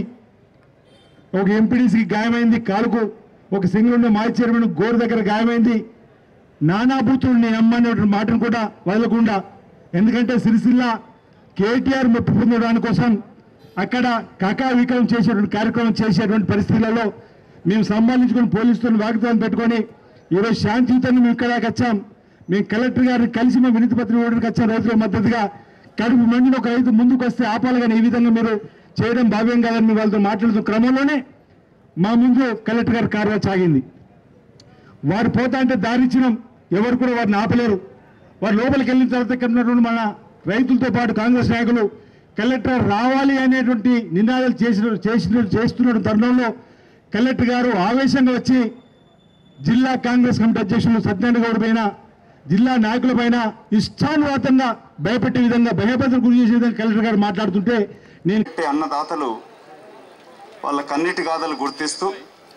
[SPEAKER 9] ఒక ఎంపీడీసీకి గాయమైంది కాలుకు, ఒక సింగిల్ ఉండే మాజీ చైర్మన్ గోరు దగ్గర గాయమైంది. నానాభూతుడు నేను అమ్మనేటువంటి మాటను కూడా వదలకుండా, ఎందుకంటే సిరిసిల్ల కేటీఆర్ మెప్పు పొందడానికి కోసం అక్కడ కకా వికలం చేసేటువంటి కార్యక్రమం చేసేటువంటి పరిస్థితులలో మేము సంబంధించుకుని పోలీసులతో వాగ్దానం పెట్టుకొని ఈరోజు శాంతియుతంగా మేము ఇక్కడ వచ్చాం. మేము కలెక్టర్ గారిని కలిసి మేము వినతి పత్రం ఇవ్వడానికి వచ్చాం. రైతుల మద్దతుగా కడుపు మండిన ఒక రైతు ముందుకు వస్తే ఆపాలి, కానీ ఈ విధంగా మీరు చేయడం భావ్యం కాదని మేము వాళ్ళతో మాట్లాడుతున్న క్రమంలోనే మా ముందు కలెక్టర్ గారి కార్యాలయం సాగింది. వారు పోతా అంటే దారిచ్చినాం, ఎవరు కూడా వారిని ఆపలేరు. వారు లోపలికి వెళ్ళిన తర్వాత ఇక్కడ ఉన్నటువంటి మన రైతులతో పాటు కాంగ్రెస్ నాయకులు కలెక్టర్ రావాలి అనేటువంటి నినాదాలు చేసిన చేసిన చేస్తున్న తరుణంలో కలెక్టర్ గారు ఆవేశంగా వచ్చి జిల్లా కాంగ్రెస్ కమిటీ అధ్యక్షులు సత్యనారాయణ గౌడ్ పైన, జిల్లా నాయకుల పైన ఇష్టానువాతంగా భయపెట్టే విధంగా భయభద్రం గురి చేసే విధంగా కలెక్టర్ గారు మాట్లాడుతుంటే నేను
[SPEAKER 10] అన్నదాతలు వాళ్ళ కన్నీటి గాథలు గుర్తిస్తూ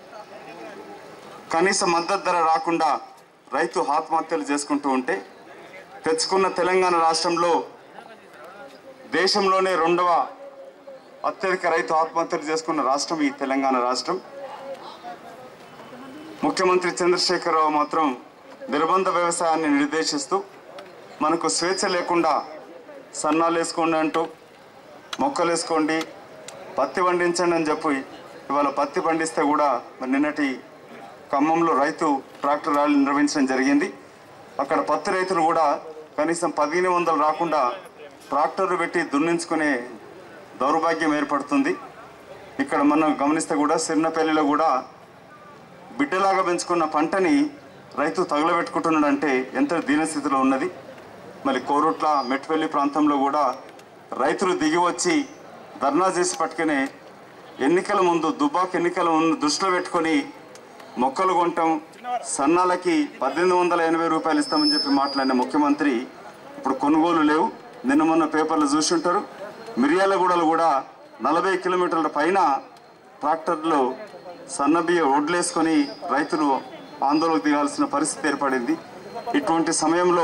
[SPEAKER 10] కనీస మద్దతు ధర రాకుండా రైతు ఆత్మహత్యలు చేసుకుంటూ ఉంటే తెచ్చుకున్న తెలంగాణ రాష్ట్రంలో దేశంలోనే రెండవ అత్యధిక రైతు ఆత్మహత్యలు చేసుకున్న రాష్ట్రం ఈ తెలంగాణ రాష్ట్రం. ముఖ్యమంత్రి చంద్రశేఖరరావు మాత్రం నిర్బంధ వ్యవసాయాన్ని నిర్దేశిస్తూ మనకు స్వేచ్ఛ లేకుండా సన్నాలు వేసుకోండి అంటూ, మొక్కలు వేసుకోండి, పత్తి పండించండి అని చెప్పి ఇవాళ పత్తి పండిస్తే కూడా మరి నిన్నటి ఖమ్మంలో రైతు ట్రాక్టర్ ర్యాలీ నిర్వహించడం జరిగింది. అక్కడ పత్తి రైతులు కూడా కనీసం పదిహేను వందలు రాకుండా ట్రాక్టర్లు పెట్టి దున్నించుకునే దౌర్భాగ్యం ఏర్పడుతుంది. ఇక్కడ మనం గమనిస్తే కూడా సిరినపల్లిలో కూడా బిడ్డలాగా పెంచుకున్న పంటని రైతు తగలబెట్టుకుంటున్నాడంటే ఎంత దీనస్థితిలో ఉన్నది. మరి కోరుట్ల మెట్పల్లి ప్రాంతంలో కూడా రైతులు దిగి వచ్చి ధర్నా చేసి పట్టుకునే ఎన్నికల ముందు దుబ్బాక ఎన్నికల ముందు దృష్టిలో పెట్టుకొని మొక్కలు కొంటాం, సన్నాలకి పద్దెనిమిది వందల ఎనభై రూపాయలు ఇస్తామని చెప్పి మాట్లాడిన ముఖ్యమంత్రి ఇప్పుడు కొనుగోలు లేవు. నిన్న మొన్న పేపర్లు చూసి ఉంటారు. మిర్యాలగూడలు కూడా నలభై కిలోమీటర్ల పైన ట్రాక్టర్లు సన్నబియ్య ఒడ్లేసుకొని రైతులు ఆందోళనకు దిగాల్సిన పరిస్థితి ఏర్పడింది. ఇటువంటి సమయంలో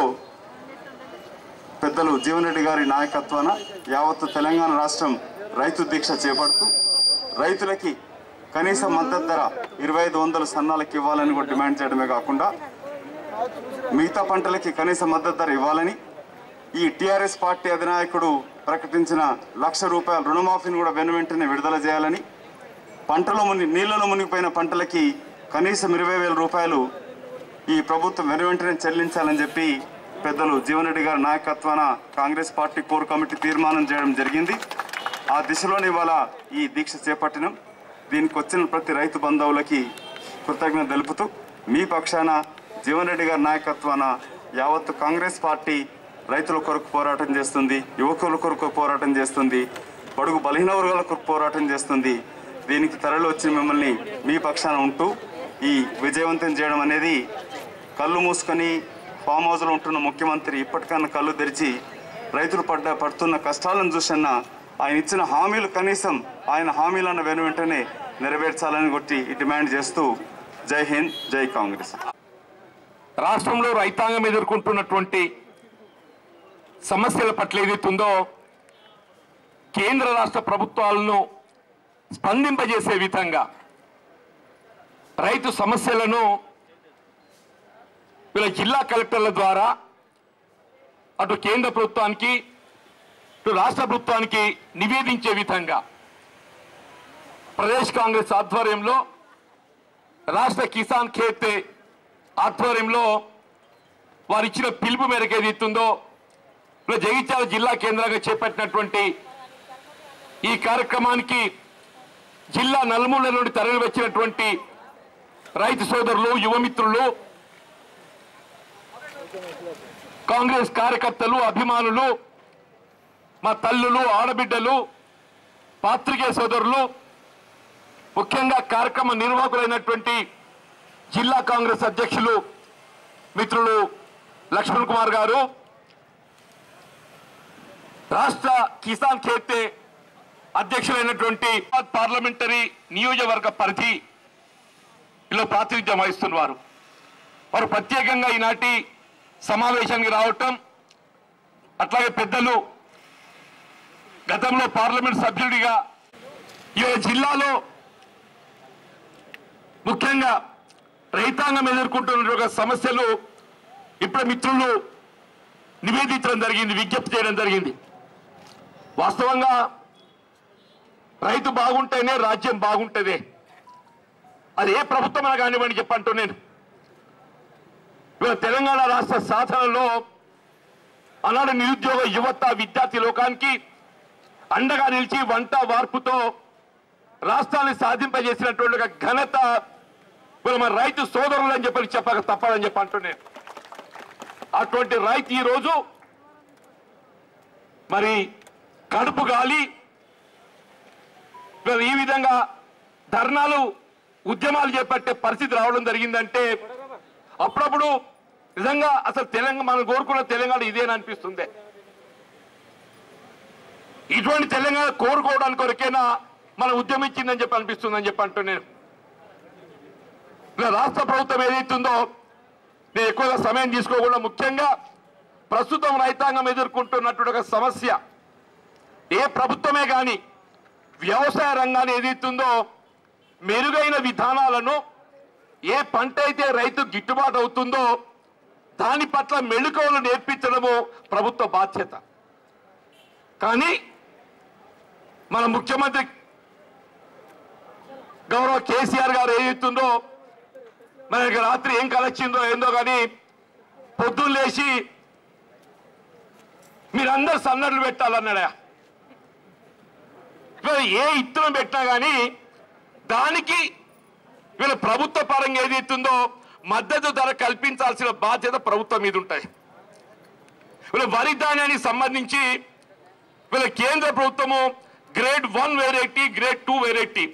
[SPEAKER 10] పెద్దలు జీవన్ రెడ్డి గారి నాయకత్వాన యావత్తు తెలంగాణ రాష్ట్రం రైతు దీక్ష చేపడుతూ రైతులకి కనీస మద్దతు ధర ఇరవై ఐదు వందల సన్నాలకు ఇవ్వాలని కూడా డిమాండ్ చేయడమే కాకుండా మిగతా పంటలకి కనీస మద్దతు ధర ఇవ్వాలని, ఈ టీఆర్ఎస్ పార్టీ అధినాయకుడు ప్రకటించిన లక్ష రూపాయల రుణమాఫీని కూడా వెను వెంటనే విడుదల చేయాలని, పంటలో ముని నీళ్లలో మునిగిపోయిన పంటలకి కనీసం ఇరవై వేల రూపాయలు ఈ ప్రభుత్వం వెను వెంటనే చెల్లించాలని చెప్పి పెద్దలు జీవన్ రెడ్డి గారి నాయకత్వాన కాంగ్రెస్ పార్టీ కోర్ కమిటీ తీర్మానం చేయడం జరిగింది. ఆ దిశలోనే ఇవాళ ఈ దీక్ష చేపట్టినాం. దీనికి వచ్చిన ప్రతి రైతు బంధువులకి కృతజ్ఞత తెలుపుతూ మీ పక్షాన జీవన్ రెడ్డి గారి నాయకత్వాన యావత్తు కాంగ్రెస్ పార్టీ రైతుల కొరకు పోరాటం చేస్తుంది, యువకుల కొరకు పోరాటం చేస్తుంది, బడుగు బలహీన వర్గాల కొరకు పోరాటం చేస్తుంది. దీనికి తరలి వచ్చి మిమ్మల్ని మీ పక్షాన ఉంటూ ఈ విజయవంతం చేయడం అనేది కళ్ళు మూసుకొని ఫామ్ హౌస్లో ఉంటున్న ముఖ్యమంత్రి ఇప్పటికన్నా కళ్ళు తెరిచి రైతులు పడ్డ పడుతున్న కష్టాలను చూసన్న ఆయన ఇచ్చిన హామీలు కనీసం ఆయన హామీలను వెను వెంటనే నెరవేర్చాలని కొట్టి డిమాండ్ చేస్తూ జై హింద్, జై కాంగ్రెస్.
[SPEAKER 11] రాష్ట్రంలో రైతాంగం ఎదుర్కొంటున్నటువంటి సమస్యల పట్ల ఏదైతుందో కేంద్ర రాష్ట్ర ప్రభుత్వాలను స్పందింపజేసే విధంగా రైతు సమస్యలను వీళ్ళ జిల్లా కలెక్టర్ల ద్వారా అటు కేంద్ర ప్రభుత్వానికి ఇటు రాష్ట్ర ప్రభుత్వానికి నివేదించే విధంగా ప్రదేశ్ కాంగ్రెస్ ఆధ్వర్యంలో రాష్ట్ర కిసాన్ ఖేత్ ఆధ్వర్యంలో వారు ఇచ్చిన పిలుపు మేరకు ఏదైతుందో జగిత్యాల జిల్లా కేంద్రంగా చేపట్టినటువంటి ఈ కార్యక్రమానికి జిల్లా నలుమూల నుండి తరలి వచ్చినటువంటి రైతు సోదరులు, యువమిత్రులు, కాంగ్రెస్ కార్యకర్తలు, అభిమానులు, మా తల్లులు, ఆడబిడ్డలు, పాత్రికేయ సోదరులు, ముఖ్యంగా కార్యక్రమ నిర్వాహకులైనటువంటి జిల్లా కాంగ్రెస్ అధ్యక్షులు మిత్రులు లక్ష్మణ్ కుమార్ గారు, రాష్ట్ర కిసాన్ ఖేత్ అధ్యక్షులైనటువంటి పార్లమెంటరీ నియోజకవర్గ పరిధిలో ప్రాతినిధ్యం వహిస్తున్నవారు వారు ప్రత్యేకంగా ఈనాటి సమావేశానికి రావటం, అట్లాగే పెద్దలు గతంలో పార్లమెంట్ సభ్యుడిగా ఈ జిల్లాలో ముఖ్యంగా రైతాంగం ఎదుర్కొంటున్న సమస్యలు ఇప్పుడు మిత్రులు నివేదించడం జరిగింది, విజ్ఞప్తి చేయడం జరిగింది. వాస్తవంగా రైతు బాగుంటేనే రాజ్యం బాగుంటుంది. అది ఏ ప్రభుత్వం అని కానివ్వండి చెప్పంటూ నేను ఇవాళ తెలంగాణ రాష్ట్ర సాధనలో ఆనాడు నిరుద్యోగ యువత విద్యార్థి లోకానికి అండగా నిలిచి వంట వార్పుతో రాష్ట్రాన్ని సాధింపజేసినటువంటి ఒక ఘనత మన రైతు సోదరులు అని చెప్పి చెప్పక తప్పదని చెప్పి అంటున్నాను. అటువంటి రైతు ఈరోజు మరి కడుపు గాలి ఈ విధంగా ధర్నాలు, ఉద్యమాలు చేపట్టే పరిస్థితి రావడం జరిగిందంటే అప్పుడప్పుడు నిజంగా అసలు తెలంగాణ మనం కోరుకున్న తెలంగాణ ఇదేనా అనిపిస్తుంది. ఇటువంటి తెలంగాణ కోరుకోవడానికి కొరకేనా మనం ఉద్యమించిందని చెప్పి అనిపిస్తుందని చెప్పి అంటూ నేను రాష్ట్ర ప్రభుత్వం ఏదైతుందో నేను ఎక్కువగా సమయం తీసుకోకుండా ముఖ్యంగా ప్రస్తుతం రైతాంగం ఎదుర్కొంటున్నటువంటి ఒక సమస్య, ఏ ప్రభుత్వమే కానీ వ్యవసాయ రంగాన్ని ఏదైతుందో మెరుగైన విధానాలను, ఏ పంట అయితే రైతు గిట్టుబాటు అవుతుందో దాని పట్ల మెళుకువలు నేర్పించడము ప్రభుత్వ బాధ్యత. కానీ మన ముఖ్యమంత్రి గౌరవ కేసీఆర్ గారు ఏదైతుందో మనకి రాత్రి ఏం కలొచ్చిందో ఏందో కానీ పొద్దున్న లేచి మీరందరూ సన్నడ్లు పెట్టాలన్నాడా. ఏ ఇత్తనం పెట్టినా కానీ దానికి వీళ్ళ ప్రభుత్వ పరంగా ఏదైతుందో మద్దతు ధర కల్పించాల్సిన బాధ్యత ప్రభుత్వం మీద ఉంటాయి. వీళ్ళ వరి ధాన్యానికి సంబంధించి వీళ్ళ కేంద్ర ప్రభుత్వము grade one variety, grade two variety,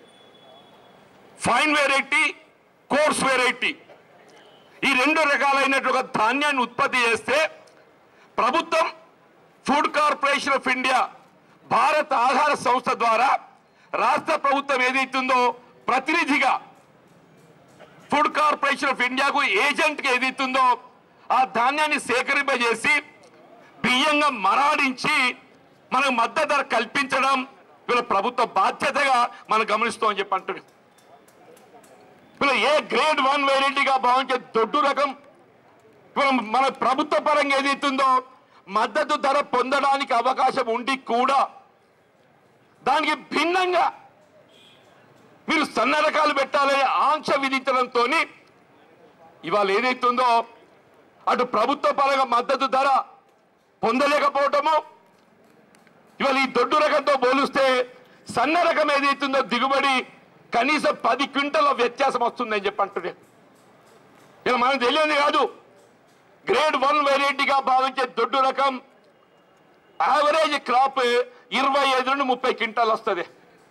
[SPEAKER 11] fine variety, coarse variety ఈ రెండు రకాలైనటువంటి ధాన్యాన్ని ఉత్పత్తి చేస్తే ప్రభుత్వం ఫుడ్ కార్పొరేషన్ ఆఫ్ ఇండియా భారత ఆహార సంస్థ ద్వారా రాష్ట్ర ప్రభుత్వం ఏదైతుందో ప్రతినిధిగా ఫుడ్ కార్పొరేషన్ ఆఫ్ ఇండియాకు ఏజెంట్గా ఏదైతుందో ఆ ధాన్యాన్ని సేకరింపజేసి బియ్యంగా మరాడించి మనకు మద్దతు ధర కల్పించడం వీళ్ళ ప్రభుత్వ బాధ్యతగా మనం గమనిస్తామని చెప్పి అంటున్నాం. వీళ్ళు ఏ గ్రేడ్ వన్ వెరైటీగా భావించే దొడ్డు రకం మన ప్రభుత్వ పరంగా ఏదైతుందో మద్దతు ధర పొందడానికి అవకాశం ఉండి కూడా దానికి భిన్నంగా మీరు సన్న రకాలు పెట్టాలని ఆంక్ష విధించడంతో ఇవాళ ఏదైతుందో అటు ప్రభుత్వ పరంగా మద్దతు ధర పొందలేకపోవటము, ఇవాళ ఈ దొడ్డు రకంతో పోలిస్తే సన్న రకం ఏదైతుందో దిగుబడి కనీసం పది క్వింటల వ్యత్యాసం వస్తుందని చెప్పి అంటున్నాను. ఇలా మనకు తెలియదు కాదు, గ్రేడ్ వన్ వెరైటీగా భావించే దొడ్డు రకం యావరేజ్ క్రాప్ ఇరవై ఐదు నుండి ముప్పై క్వింటాలు వస్తుంది.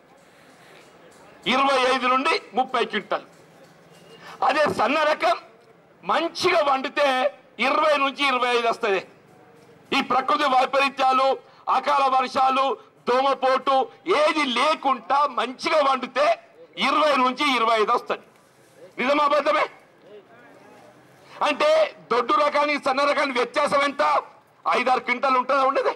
[SPEAKER 11] ఇరవై ఐదు నుండి ముప్పై క్వింటాలు. అదే సన్న రకం మంచిగా వండితే ఇరవై నుంచి ఇరవై ఐదు వస్తుంది. ఈ ప్రకృతి వైపరీత్యాలు, అకాల వర్షాలు, దోమపోటు ఏది లేకుండా మంచిగా వండితే ఇరవై నుంచి ఇరవై ఐదు వస్తుంది. నిజమా అబద్ధమే? అంటే దొడ్డు రకానికి సన్న రకానికి వ్యత్యాసం ఎంత? ఐదారు క్వింటాలు ఉంటుందా? ఉండదే.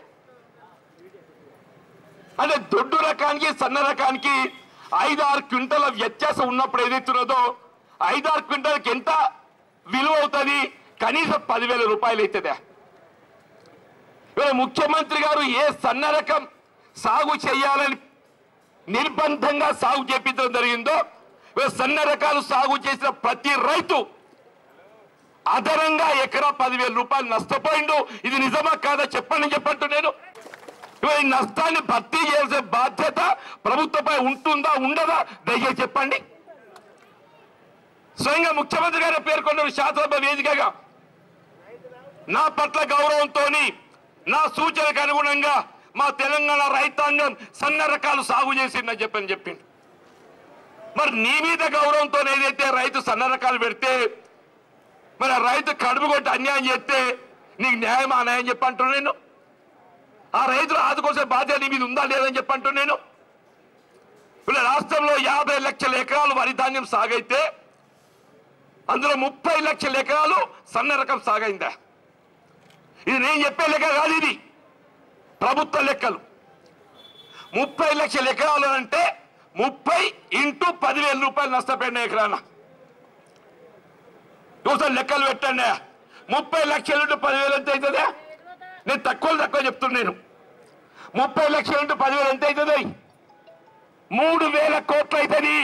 [SPEAKER 11] అంటే దొడ్డు రకానికి సన్న రకానికి ఐదారు క్వింటాల వ్యత్యాసం ఉన్నప్పుడు ఏదైతున్నదో ఐదారు క్వింటాలకి ఎంత విలువ అవుతుంది? కనీసం పదివేల రూపాయలు అవుతుందా? ఇవాళ ముఖ్యమంత్రి గారు ఏ సన్న రకం సాగు చేయాలని నిర్బంధంగా సాగు చేపించడం జరిగిందో సన్న రకాలు సాగు చేసిన ప్రతి రైతు అదనంగా ఎకరా పదివేల రూపాయలు నష్టపోయిండు. ఇది నిజమా కాదా చెప్పండి చెప్పంటూ నేను ఈ నష్టాన్ని భర్తీ చేసే బాధ్యత ప్రభుత్వంపై ఉంటుందా ఉండదా దయచేసి చెప్పండి. స్వయంగా ముఖ్యమంత్రి గారు పేర్కొన్నారు శాసనసభ వేదికగా, నా పట్ల గౌరవంతో నా సూచనకు అనుగుణంగా మా తెలంగాణ రైతాంగం సన్న రకాలు సాగు చేసిందని చెప్పని చెప్పిండు. మరి నీ మీద గౌరవంతో ఏదైతే రైతు సన్న రకాలు పెడితే మరి రైతు కడుపు కొట్టి అన్యాయం చేస్తే నీకు న్యాయం అన్యాయం చెప్పంటున్నా నేను. ఆ రైతులు ఆదుకోసే బాధ్యత నీ మీద ఉందా లేదని చెప్పంటున్నా నేను. ఇలా రాష్ట్రంలో యాభై లక్షల ఎకరాలు వరి ధాన్యం సాగైతే అందులో ముప్పై లక్షల ఎకరాలు సన్న రకం సాగైందా? ఇది నేను చెప్పే లెక్క కాదు, ఇది ప్రభుత్వ లెక్కలు. ముప్పై లక్షల ఎకరాలు అంటే ముప్పై ఇంటూ పదివేల రూపాయలు నష్టపోయిన ఎకరాన ఒకసారి లెక్కలు పెట్టండి. ముప్పై లక్షలు ఇంటూ పదివేలు ఎంత అవుతుందా? నేను తక్కువ తక్కువ చెప్తున్నాను. ముప్పై లక్షలు ఇంటూ పదివేలు ఎంత అవుతుంది? మూడు వేల కోట్లు అవుతుంది.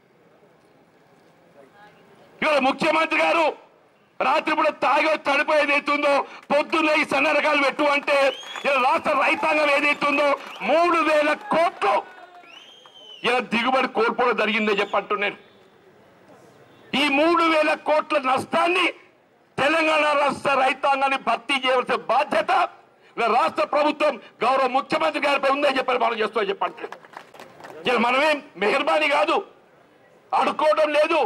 [SPEAKER 11] ఇవాళ ముఖ్యమంత్రి గారు రాత్రి కూడా తాగే తడిపో ఏదైతుందో పొద్దున్న ఈ సన్న రకాలు పెట్టు అంటే ఇలా రాష్ట్ర రైతాంగం ఏదైతుందో మూడు వేల కోట్లు ఇలా దిగుబడి కోల్పోవడం జరిగిందని చెప్పంటున్నాను. ఈ మూడు వేల కోట్ల నష్టాన్ని తెలంగాణ రాష్ట్ర రైతాంగాన్ని భర్తీ చేయవలసిన బాధ్యత రాష్ట్ర ప్రభుత్వం గౌరవ ముఖ్యమంత్రి గారిపై ఉందని చెప్పని మనం చేస్తూ చెప్పండి. ఇలా మనమేం మెహర్బానీ కాదు, అడుక్కోవడం లేదు.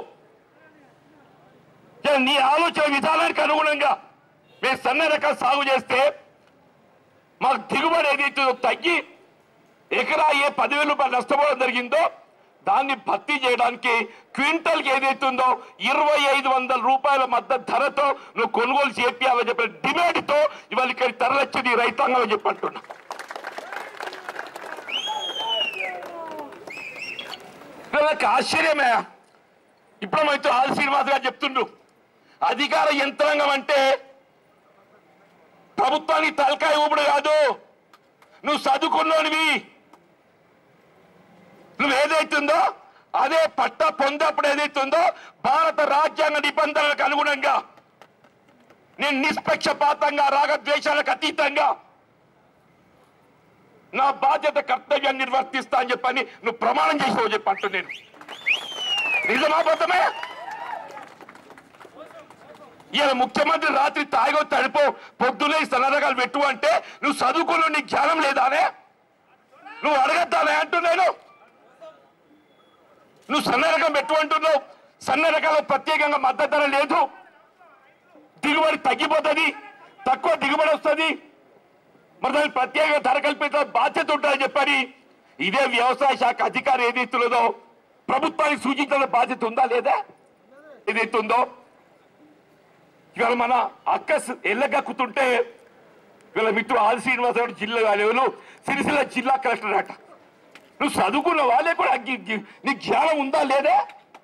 [SPEAKER 11] నీ ఆలోచన విధానానికి అనుగుణంగా మేము సన్న రకాలు సాగు చేస్తే మాకు దిగుబడి ఏదైతుందో తగ్గి ఎకరా ఏ పదివేల రూపాయలు నష్టపోవడం జరిగిందో దాన్ని భర్తీ చేయడానికి క్వింటల్కి ఏదైతుందో ఇరవై ఐదు వందల రూపాయల మద్దతు ధరతో నువ్వు కొనుగోలు చేపియాలని చెప్పిన డిమాండ్తో ఇవాళ ఇక్కడ తరలిచ్చింది రైతాంగం అని చెప్పంటున్నా. నాకు ఆశ్చర్యమే. ఇప్పుడు మైతో ఆల్ శ్రీనివాస్ గారు చెప్తుండ్రు అధికార యంత్రాంగం అంటే ప్రభుత్వానికి తలకాయ ఊపుడు కాదు, నువ్వు చదువుకున్నోనివి, నువ్వు ఏదైతుందో అదే పట్ట పొందప్పుడు ఏదైతుందో భారత రాజ్యాంగ నిబంధనలకు అనుగుణంగా నేను నిష్పక్షపాతంగా రాగద్వేషాలకు అతీతంగా నా బాధ్యత కర్తవ్యాన్ని నిర్వర్తిస్తా అని చెప్పని నువ్వు ప్రమాణం చేసావు చెప్పంటూ నేను. నిజమాబద్ధమే. ఇలా ముఖ్యమంత్రి రాత్రి తాగో తడిపో పొద్దునే సన్న రకాలు పెట్టు అంటే నువ్వు చదువుకున్న నీ జ్ఞానం లేదానే? నువ్వు అడగద్దానే అంటున్నాను. నువ్వు సన్న రకం పెట్టు అంటున్నావు. సన్న రకాల ప్రత్యేకంగా మద్దతు ధర లేదు, దిగుబడి తగ్గిపోతుంది, తక్కువ దిగుబడి వస్తుంది, మరి దానికి ప్రత్యేక ధర కల్పించే బాధ్యత ఉంటుందని చెప్పని ఇదే వ్యవసాయ శాఖ అధికారి ఏదైతున్నదో ప్రభుత్వానికి సూచించిన బాధ్యత ఉందా లేదా? ఏదైతుందో ఇవాళ మన అక్క ఎల్లగక్కుతుంటే వీళ్ళ మిత్రుడు ఆది శ్రీనివాసరావు జిల్లా లెవెలు సిరిసిల్ల జిల్లా కలెక్టర్ అట. నువ్వు చదువుకున్న వాళ్ళే కూడా నీ జ్ఞానం ఉందా లేదా?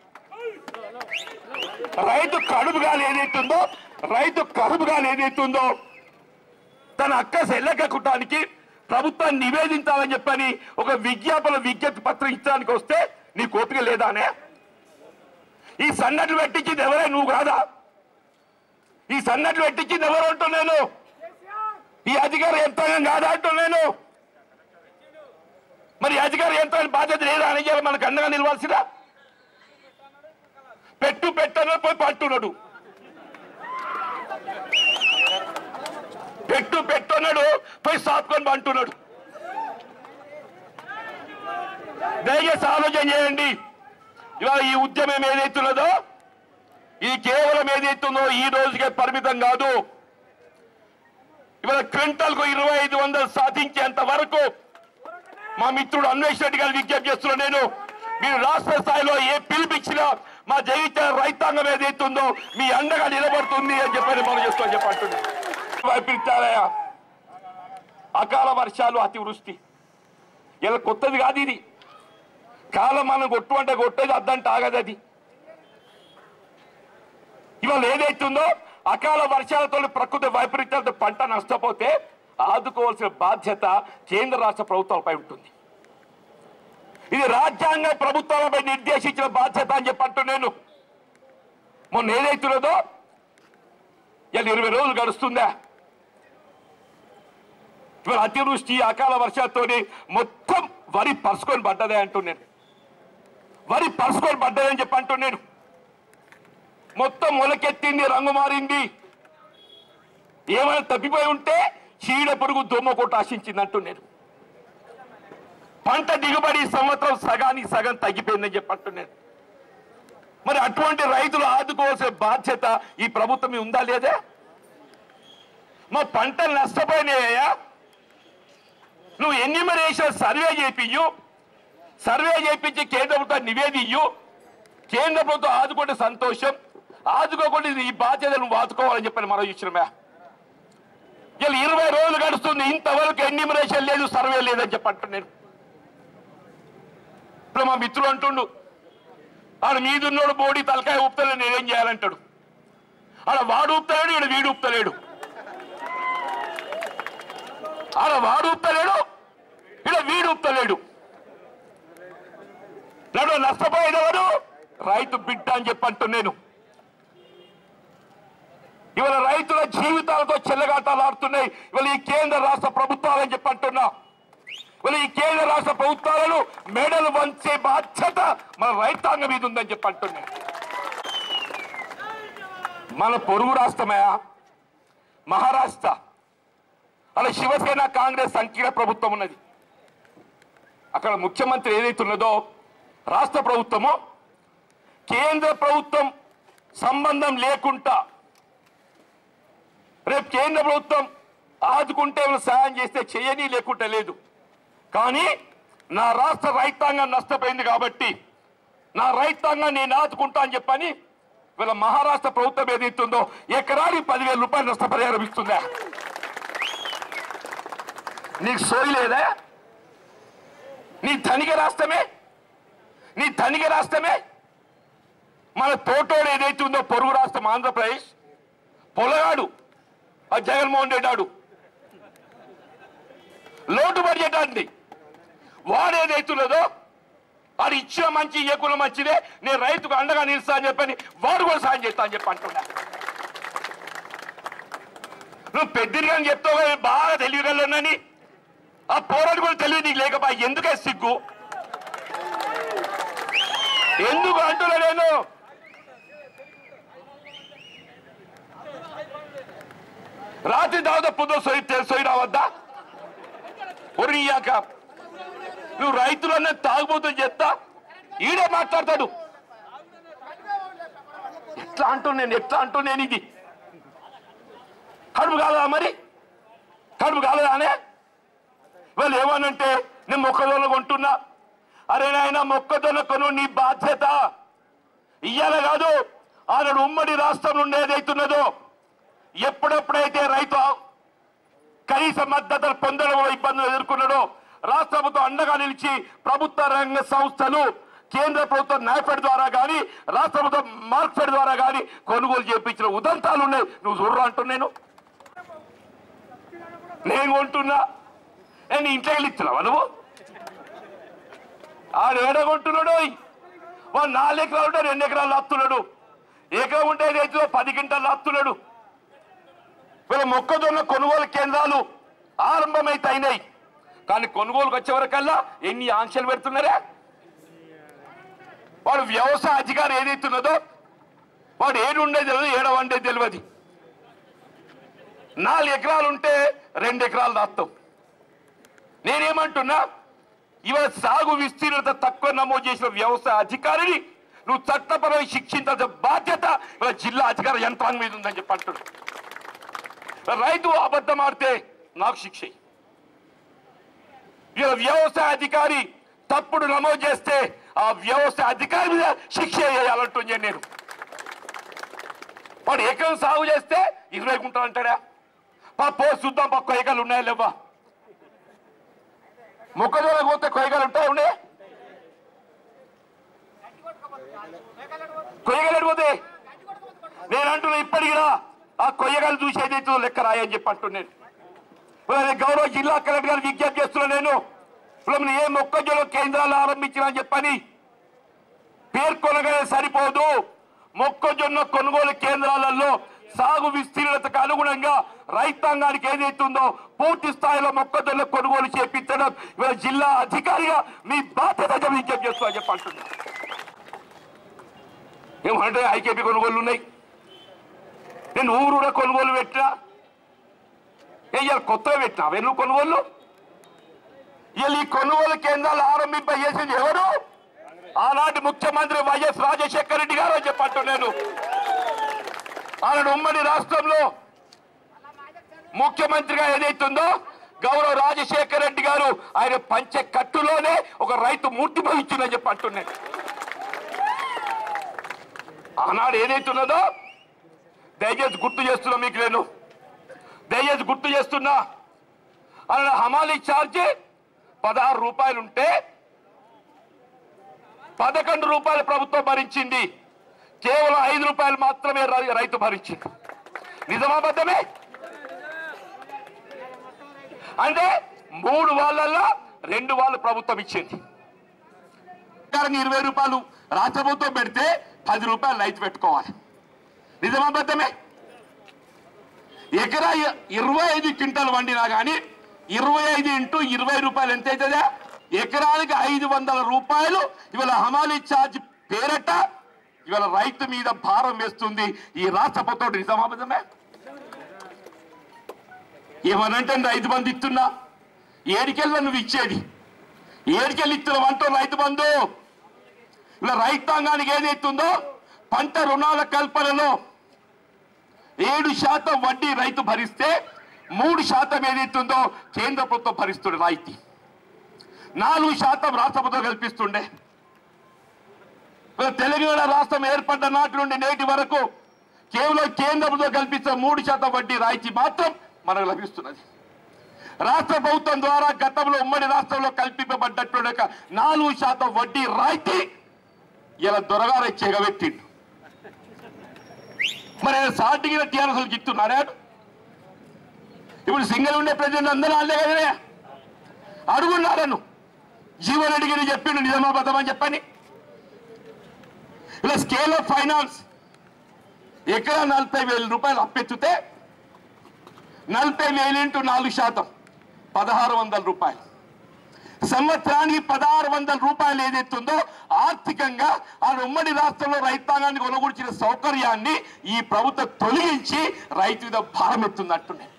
[SPEAKER 11] రైతు కడుపుగాలు ఏదైతుందో రైతు కడుపుగాలు ఏదైతుందో తన అక్కస్ ఎల్లగక్కటానికి ప్రభుత్వాన్ని నివేదించాలని చెప్పని ఒక విజ్ఞాపన విజ్ఞప్తి పత్రం ఇచ్చడానికి వస్తే నీ కోపిక లేదానే? ఈ సన్నట్లు పెట్టించింది ఎవరే? నువ్వు కాదా? ఈ సన్నట్లు పెట్టించింది ఎవరు అంటున్నాను? ఈ అధికార యంత్రాంగం కాదా అంటున్నాను. మరి అధికార యంత్రాన్ని బాధ్యత లేదా అని చెప్పి మనకు అండగా నిలవాల్సిరా? పెట్టు పెట్టను పోయి పట్టున్నాడు, పెట్టు పెట్టున్నాడు పోయి సాపుకొని అంటున్నాడు. దయచేసి ఆలోచన చేయండి. ఇవాళ ఈ ఉద్యమం ఏదైతున్నదో ఇది కేవలం ఏదైతుందో ఈ రోజుకే పరిమితం కాదు. ఇవాళ క్వింటల్కు ఇరవై ఐదు వందలు సాధించేంత వరకు మా మిత్రుడు అన్వేష్ రెడ్డి గారు విజ్ఞప్తి చేస్తున్నా. నేను మీరు రాష్ట్ర స్థాయిలో ఏ పిలిపించినా మా జగిత్యాల రైతాంగం ఏదైతుందో మీ అండగా నిలబడుతుంది అని చెప్పని మనం చేస్తామని చెప్పంటున్నా. వైపరీత్యాలయ అకాల వర్షాలు, అతివృష్టి ఇలా కొత్తది కాదు. ఇది కాలం మనం కొట్టు అంటే కొట్టేది, అద్దంటే ఆగదు. అది ఇవాళ ఏదైతుందో అకాల వర్షాలతో ప్రకృతి వైపరీత్యాలతో పంట నష్టపోతే ఆదుకోవాల్సిన బాధ్యత కేంద్ర రాష్ట్ర ప్రభుత్వాలపై ఉంటుంది. ఇది రాజ్యాంగ ప్రభుత్వాలపై నిర్దేశించిన బాధ్యత అని చెప్పంటూ నేను మొన్న ఏదైతున్నదో ఇలా ఇరవై రోజులు గడుస్తుందా. ఇవాళ అతివృష్టి అకాల వర్షాలతో మొత్తం వరి పరుచుకొని పడ్డదే అంటూ నేను వరి పరుచుకొని పడ్డదే అని చెప్పంటూ నేను మొత్తం మొలకెత్తింది, రంగు మారింది. ఏమైనా తప్పిపోయి ఉంటే చీడ పురుగు దొమ్మ కొట్టు ఆశించిందంటూ నేను పంట దిగుబడి సంవత్సరం సగానికి సగం తగ్గిపోయిందని చెప్పంటూ నేను మరి అటువంటి రైతులు ఆదుకోవాల్సిన బాధ్యత ఈ ప్రభుత్వం ఉందా లేదా? మా పంటలు నష్టపోయినాయా? నువ్వు ఎన్యూమరేషన్ సర్వే చేపియ్యు, సర్వే చేయించి కేంద్ర ప్రభుత్వం నివేదియ్యు. కేంద్ర ప్రభుత్వం ఆదుకుంటే సంతోషం, ఆదుకోకుండా ఈ బాధ్యత నువ్వు ఆదుకోవాలని చెప్పని మనం ఇచ్చినమే. ఇలా ఇరవై రోజులు గడుస్తుంది, ఇంతవరకు ఎన్యూమరేషన్ లేదు, సర్వే లేదని చెప్పంటు నేను. ఇప్పుడు మా మిత్రుడు అంటుండు, ఆడ మీదున్నోడు బోడి తలకాయ ఊపుతలేడు, నేనేం చేయాలంటాడు. ఆడ వాడు ఊపుతలేడు, ఈడ వీడు ఊపుతలేడు. ఆడ వాడు ఊపుతలేడు, ఈడ వీడు ఊపుతలేడు. నడు నష్టపోయేవాడు రైతు బిడ్డ అని చెప్పంటూ నేను. ఇవాళ రైతుల జీవితాలతో చెల్లగాటాలు ఆడుతున్నాయి ఇవాళ ఈ కేంద్ర రాష్ట్ర ప్రభుత్వాలని చెప్పంటున్నా. ఇవాళ ఈ కేంద్ర రాష్ట్ర ప్రభుత్వాలను మెడలు వంచే బాధ్యత మన రైతాంగం మీద ఉందని చెప్పంటున్నా. మన పొరుగు రాష్ట్రమే మహారాష్ట్ర, అలా శివసేన కాంగ్రెస్ సంకీర్ణ ప్రభుత్వం ఉన్నది. అక్కడ ముఖ్యమంత్రి ఏదైతున్నదో రాష్ట్ర ప్రభుత్వము కేంద్ర ప్రభుత్వం సంబంధం లేకుండా రేపు కేంద్ర ప్రభుత్వం ఆదుకుంటే సాయం చేస్తే చేయని లేకుంటే లేదు. కానీ నా రాష్ట్ర రైతాంగం నష్టపోయింది కాబట్టి నా రైతాంగం నేను ఆదుకుంటా అని చెప్పని వీళ్ళ మహారాష్ట్ర ప్రభుత్వం ఏదైతుందో ఎకరానికి పదివేల రూపాయలు నష్టపరిహారం ఇస్తుందా? నీకు సోయి లేదా? నీ ధనిక రాష్ట్రమే నీ ధనిక రాష్ట్రమే మన తోటోడు ఏదైతే ఉందో పొరుగు రాష్ట్రం ఆంధ్రప్రదేశ్ పొలగాడు ఆ జగన్మోహన్ రెడ్డి ఆడు లోటు బడ్జెట్ అండి. వాడు ఏదైతున్నదో వాడు ఇచ్చిన మంచి ఇయ్యకుల మంచిదే, నేను రైతుకు అండగా నిలుస్తా అని చెప్పని వాడు కూడా సాయం చేస్తా అని చెప్పి అంటున్నా. నువ్వు పెద్దరిగా చెప్తావు బాగా తెలియగలనని, ఆ పోరాడు కూడా తెలియదు నీకు లేకపోయా. ఎందుకే సిగ్గు? ఎందుకు అంటున్నా నేను? రాత్రి దావత పొద్దు సొయి సొయి రావద్దా? ఒరియాక నువ్వు రైతులన్నా తాగుబోతు చేస్తా ఈడే మాట్లాడతాడు. ఎట్లా అంటూ నేను ఎట్లా అంటూ నేను ఇది కడుపు కాలదా? మరి కడుపు కాలదానే? వాళ్ళు ఏమనంటే నేను మొక్కజొన్న కొంటున్నా. అరే నాయన మొక్కజొన్న కొను నీ బాధ్యత. ఇయ్యాల కాదు, ఆనాడు ఉమ్మడి రాష్ట్రం నుండి ఏదైతున్నదో ఎప్పుడెప్పుడైతే రైతు కనీస మద్దతులు పొందడంలో ఇబ్బందులు ఎదుర్కొన్నాడో రాష్ట్ర ప్రభుత్వం అండగా నిలిచి ప్రభుత్వ రంగ సంస్థలు కేంద్ర ప్రభుత్వం నాయఫెడ్ ద్వారా కానీ రాష్ట్ర ప్రభుత్వం మార్క్ఫెడ్ ద్వారా కానీ కొనుగోలు చేయించిన ఉదంతాలు ఉన్నాయి. నువ్వు చూడరా అంటున్నాను. నేను కొంటున్నా, నేను ఇంట్లో వెళ్ళి ఇచ్చినావా నువ్వు? ఆడు ఏడగొంటున్నాడు. వాడు నాలుగు ఎకరాలు ఉంటే రెండు ఎకరాలు లాస్తున్నాడు, ఎకరం ఉంటే రైతులో పది గంటలు లాస్తున్నాడు. వీళ్ళ మొక్కజొన్న కొనుగోలు కేంద్రాలు ఆరంభమైతే అయినాయి, కానీ కొనుగోలుకు వచ్చే వరకల్లా ఎన్ని ఆంక్షలు పెడుతున్నారా? వాడు వ్యవసాయ అధికారి ఏదైతున్నదో వాడు ఏడు ఉండేది తెలియదు, ఏడ వండేది తెలియదు. నాలుగు ఎకరాలు ఉంటే రెండు ఎకరాలు దాస్తావు. నేనేమంటున్నా, ఇవాళ సాగు విస్తీర్ణత తక్కువ నమోదు చేసిన వ్యవసాయ అధికారిని నువ్వు చట్టపరమైన శిక్షించాల్సిన బాధ్యత ఇవాళ జిల్లా అధికార యంత్రాంగం మీద ఉందని చెప్పి అంటున్నా. రైతు అబద్ధం ఆడితే నాకు శిక్ష. ఇలా వ్యవసాయ అధికారి తప్పుడు నమోదు చేస్తే ఆ వ్యవసాయ అధికారి మీద శిక్ష వేయాలంటుంది నేను. వాడు ఎకరం సాగు చేస్తే ఇరవై గుంటలు అంటాడా? పో చూద్దాం పక్క కొయ్యగాలు ఉన్నాయా లేవా? మొక్కజొన్న పోతే కొయ్యగాలు ఉంటాయి ఉండే కొయ్యగాలు పోతే నేను అంటున్నా ఇప్పటికిరా ఆ కొయ్యగాలు చూసి ఏదైతే లెక్క రాయని చెప్పి అంటున్నాను. గౌరవ జిల్లా కలెక్టర్ గారు విజ్ఞప్తి చేస్తున్నా నేను ఏ మొక్కజొన్న కేంద్రాలు ఆరంభించినా చెప్పని పేర్కొనగానే సరిపోదు. మొక్కజొన్న కొనుగోలు కేంద్రాలలో సాగు విస్తీర్ణతకు అనుగుణంగా రైతాంగానికి ఏదైతుందో పూర్తి స్థాయిలో మొక్కజొన్న కొనుగోలు చేపించడం ఇవాళ జిల్లా అధికారిగా మీ బాధ్యత విజ్ఞప్తి చేస్తున్నా చెప్పి అంటున్నా. ఏమంటే ఐకేపీ కొనుగోలు ఉన్నాయి, నేను ఊరు కూడా కొనుగోలు పెట్టినా, ఇవాళ కొత్తగా పెట్టినా వెన్ను కొనుగోలు. ఇవాళ ఈ కొనుగోలు కేంద్రాలు ఆరంభింప చేసింది ఎవరు? ఆనాటి ముఖ్యమంత్రి వైఎస్ రాజశేఖర రెడ్డి గారు అని చెప్పంటున్నాను. ఆనాడు ఉమ్మడి రాష్ట్రంలో ముఖ్యమంత్రిగా ఏదైతుందో గౌరవ రాజశేఖర రెడ్డి గారు ఆయన పంచె కట్టులోనే ఒక రైతు మూర్తి భవించిందని చెప్పి అంటున్నాను. ఆనాడు ఏదైతున్నదో దయచేసి గుర్తు చేస్తున్నా మీకు, నేను దయచేసి గుర్తు చేస్తున్నా. అలా హమాలీ ఛార్జ్ పదహారు రూపాయలు ఉంటే పదకొండు రూపాయలు ప్రభుత్వం భరించింది, కేవలం ఐదు రూపాయలు మాత్రమే రైతు భరించింది. నిజమాబద్ధమే? అంటే మూడు వాళ్ళల్లో రెండు వాళ్ళు ప్రభుత్వం ఇచ్చింది. ఇరవై రూపాయలు రాష్ట్ర ప్రభుత్వం పెడితే పది రూపాయలు రైతు పెట్టుకోవాలి. నిజమాబద్ధమే? ఎకరా ఇరవై ఐదు క్వింటాలు వండినా కానీ ఇరవై ఐదు ఇంటూ ఇరవై రూపాయలు ఎంత అవుతుందా? ఎకరానికి ఐదు వందల రూపాయలు ఇవాళ హమాలీ ఛార్జ్ పేరట ఇవాళ రైతు మీద భారం వేస్తుంది ఈ రాష్ట్ర ప్రభుత్వం. నిజమాబద్ధమే? ఏమనంటే రైతు బంధు ఇస్తున్నా, ఏడికెళ్ళ నువ్వు ఇచ్చేది, ఏడికెళ్ళి ఇస్తున్నావు అంటూ రైతు బంధు. ఇలా రైతాంగానికి ఏదైతుందో పంట రుణాల కల్పనలో ఏడు శాతం వడ్డీ రైతు భరిస్తే మూడు శాతం ఏదైతుందో కేంద్ర ప్రభుత్వం భరిస్తుండే రాయితీ, నాలుగు శాతం రాష్ట్ర ప్రభుత్వం కల్పిస్తుండే. తెలంగాణ రాష్ట్రం ఏర్పడ్డ నాటి నుండి నేటి వరకు కేవలం కేంద్ర ప్రభుత్వం కల్పిస్తున్న మూడు శాతం వడ్డీ రాయితీ మాత్రం మనకు లభిస్తున్నది. రాష్ట్ర ప్రభుత్వం ద్వారా గతంలో ఉమ్మడి రాష్ట్రంలో కల్పింపబడ్డటువంటి నాలుగు శాతం వడ్డీ రాయితీ ఇలా దొరగారు చెగబెట్టిండు. మరి సాటిగిన టీఆర్ఎస్ ఇస్తున్నారా? ఇప్పుడు సింగల్ ఉండే ప్రజలు అందరూ వాళ్ళే కదా అడుగున్నారను జీవన్ రెడ్డి చెప్పిండు నిజామాబాద్ అని చెప్పని. ఇలా స్కేల్ ఆఫ్ ఫైనాన్స్ ఎకరా నలభై వేల రూపాయలు అప్పెత్తితే నలభై వేలు ఇంటూ నాలుగు శాతం పదహారు వందల రూపాయలు, సంవత్సరానికి పదహారు వందల రూపాయలు ఏదైతుందో ఆర్థికంగా ఆ ఉమ్మడి రాష్ట్రంలో రైతాంగాన్ని కొనుగోర్చిన సౌకర్యాన్ని ఈ ప్రభుత్వం తొలగించి రైతు మీద భారం ఎత్తుందంటున్నాయి.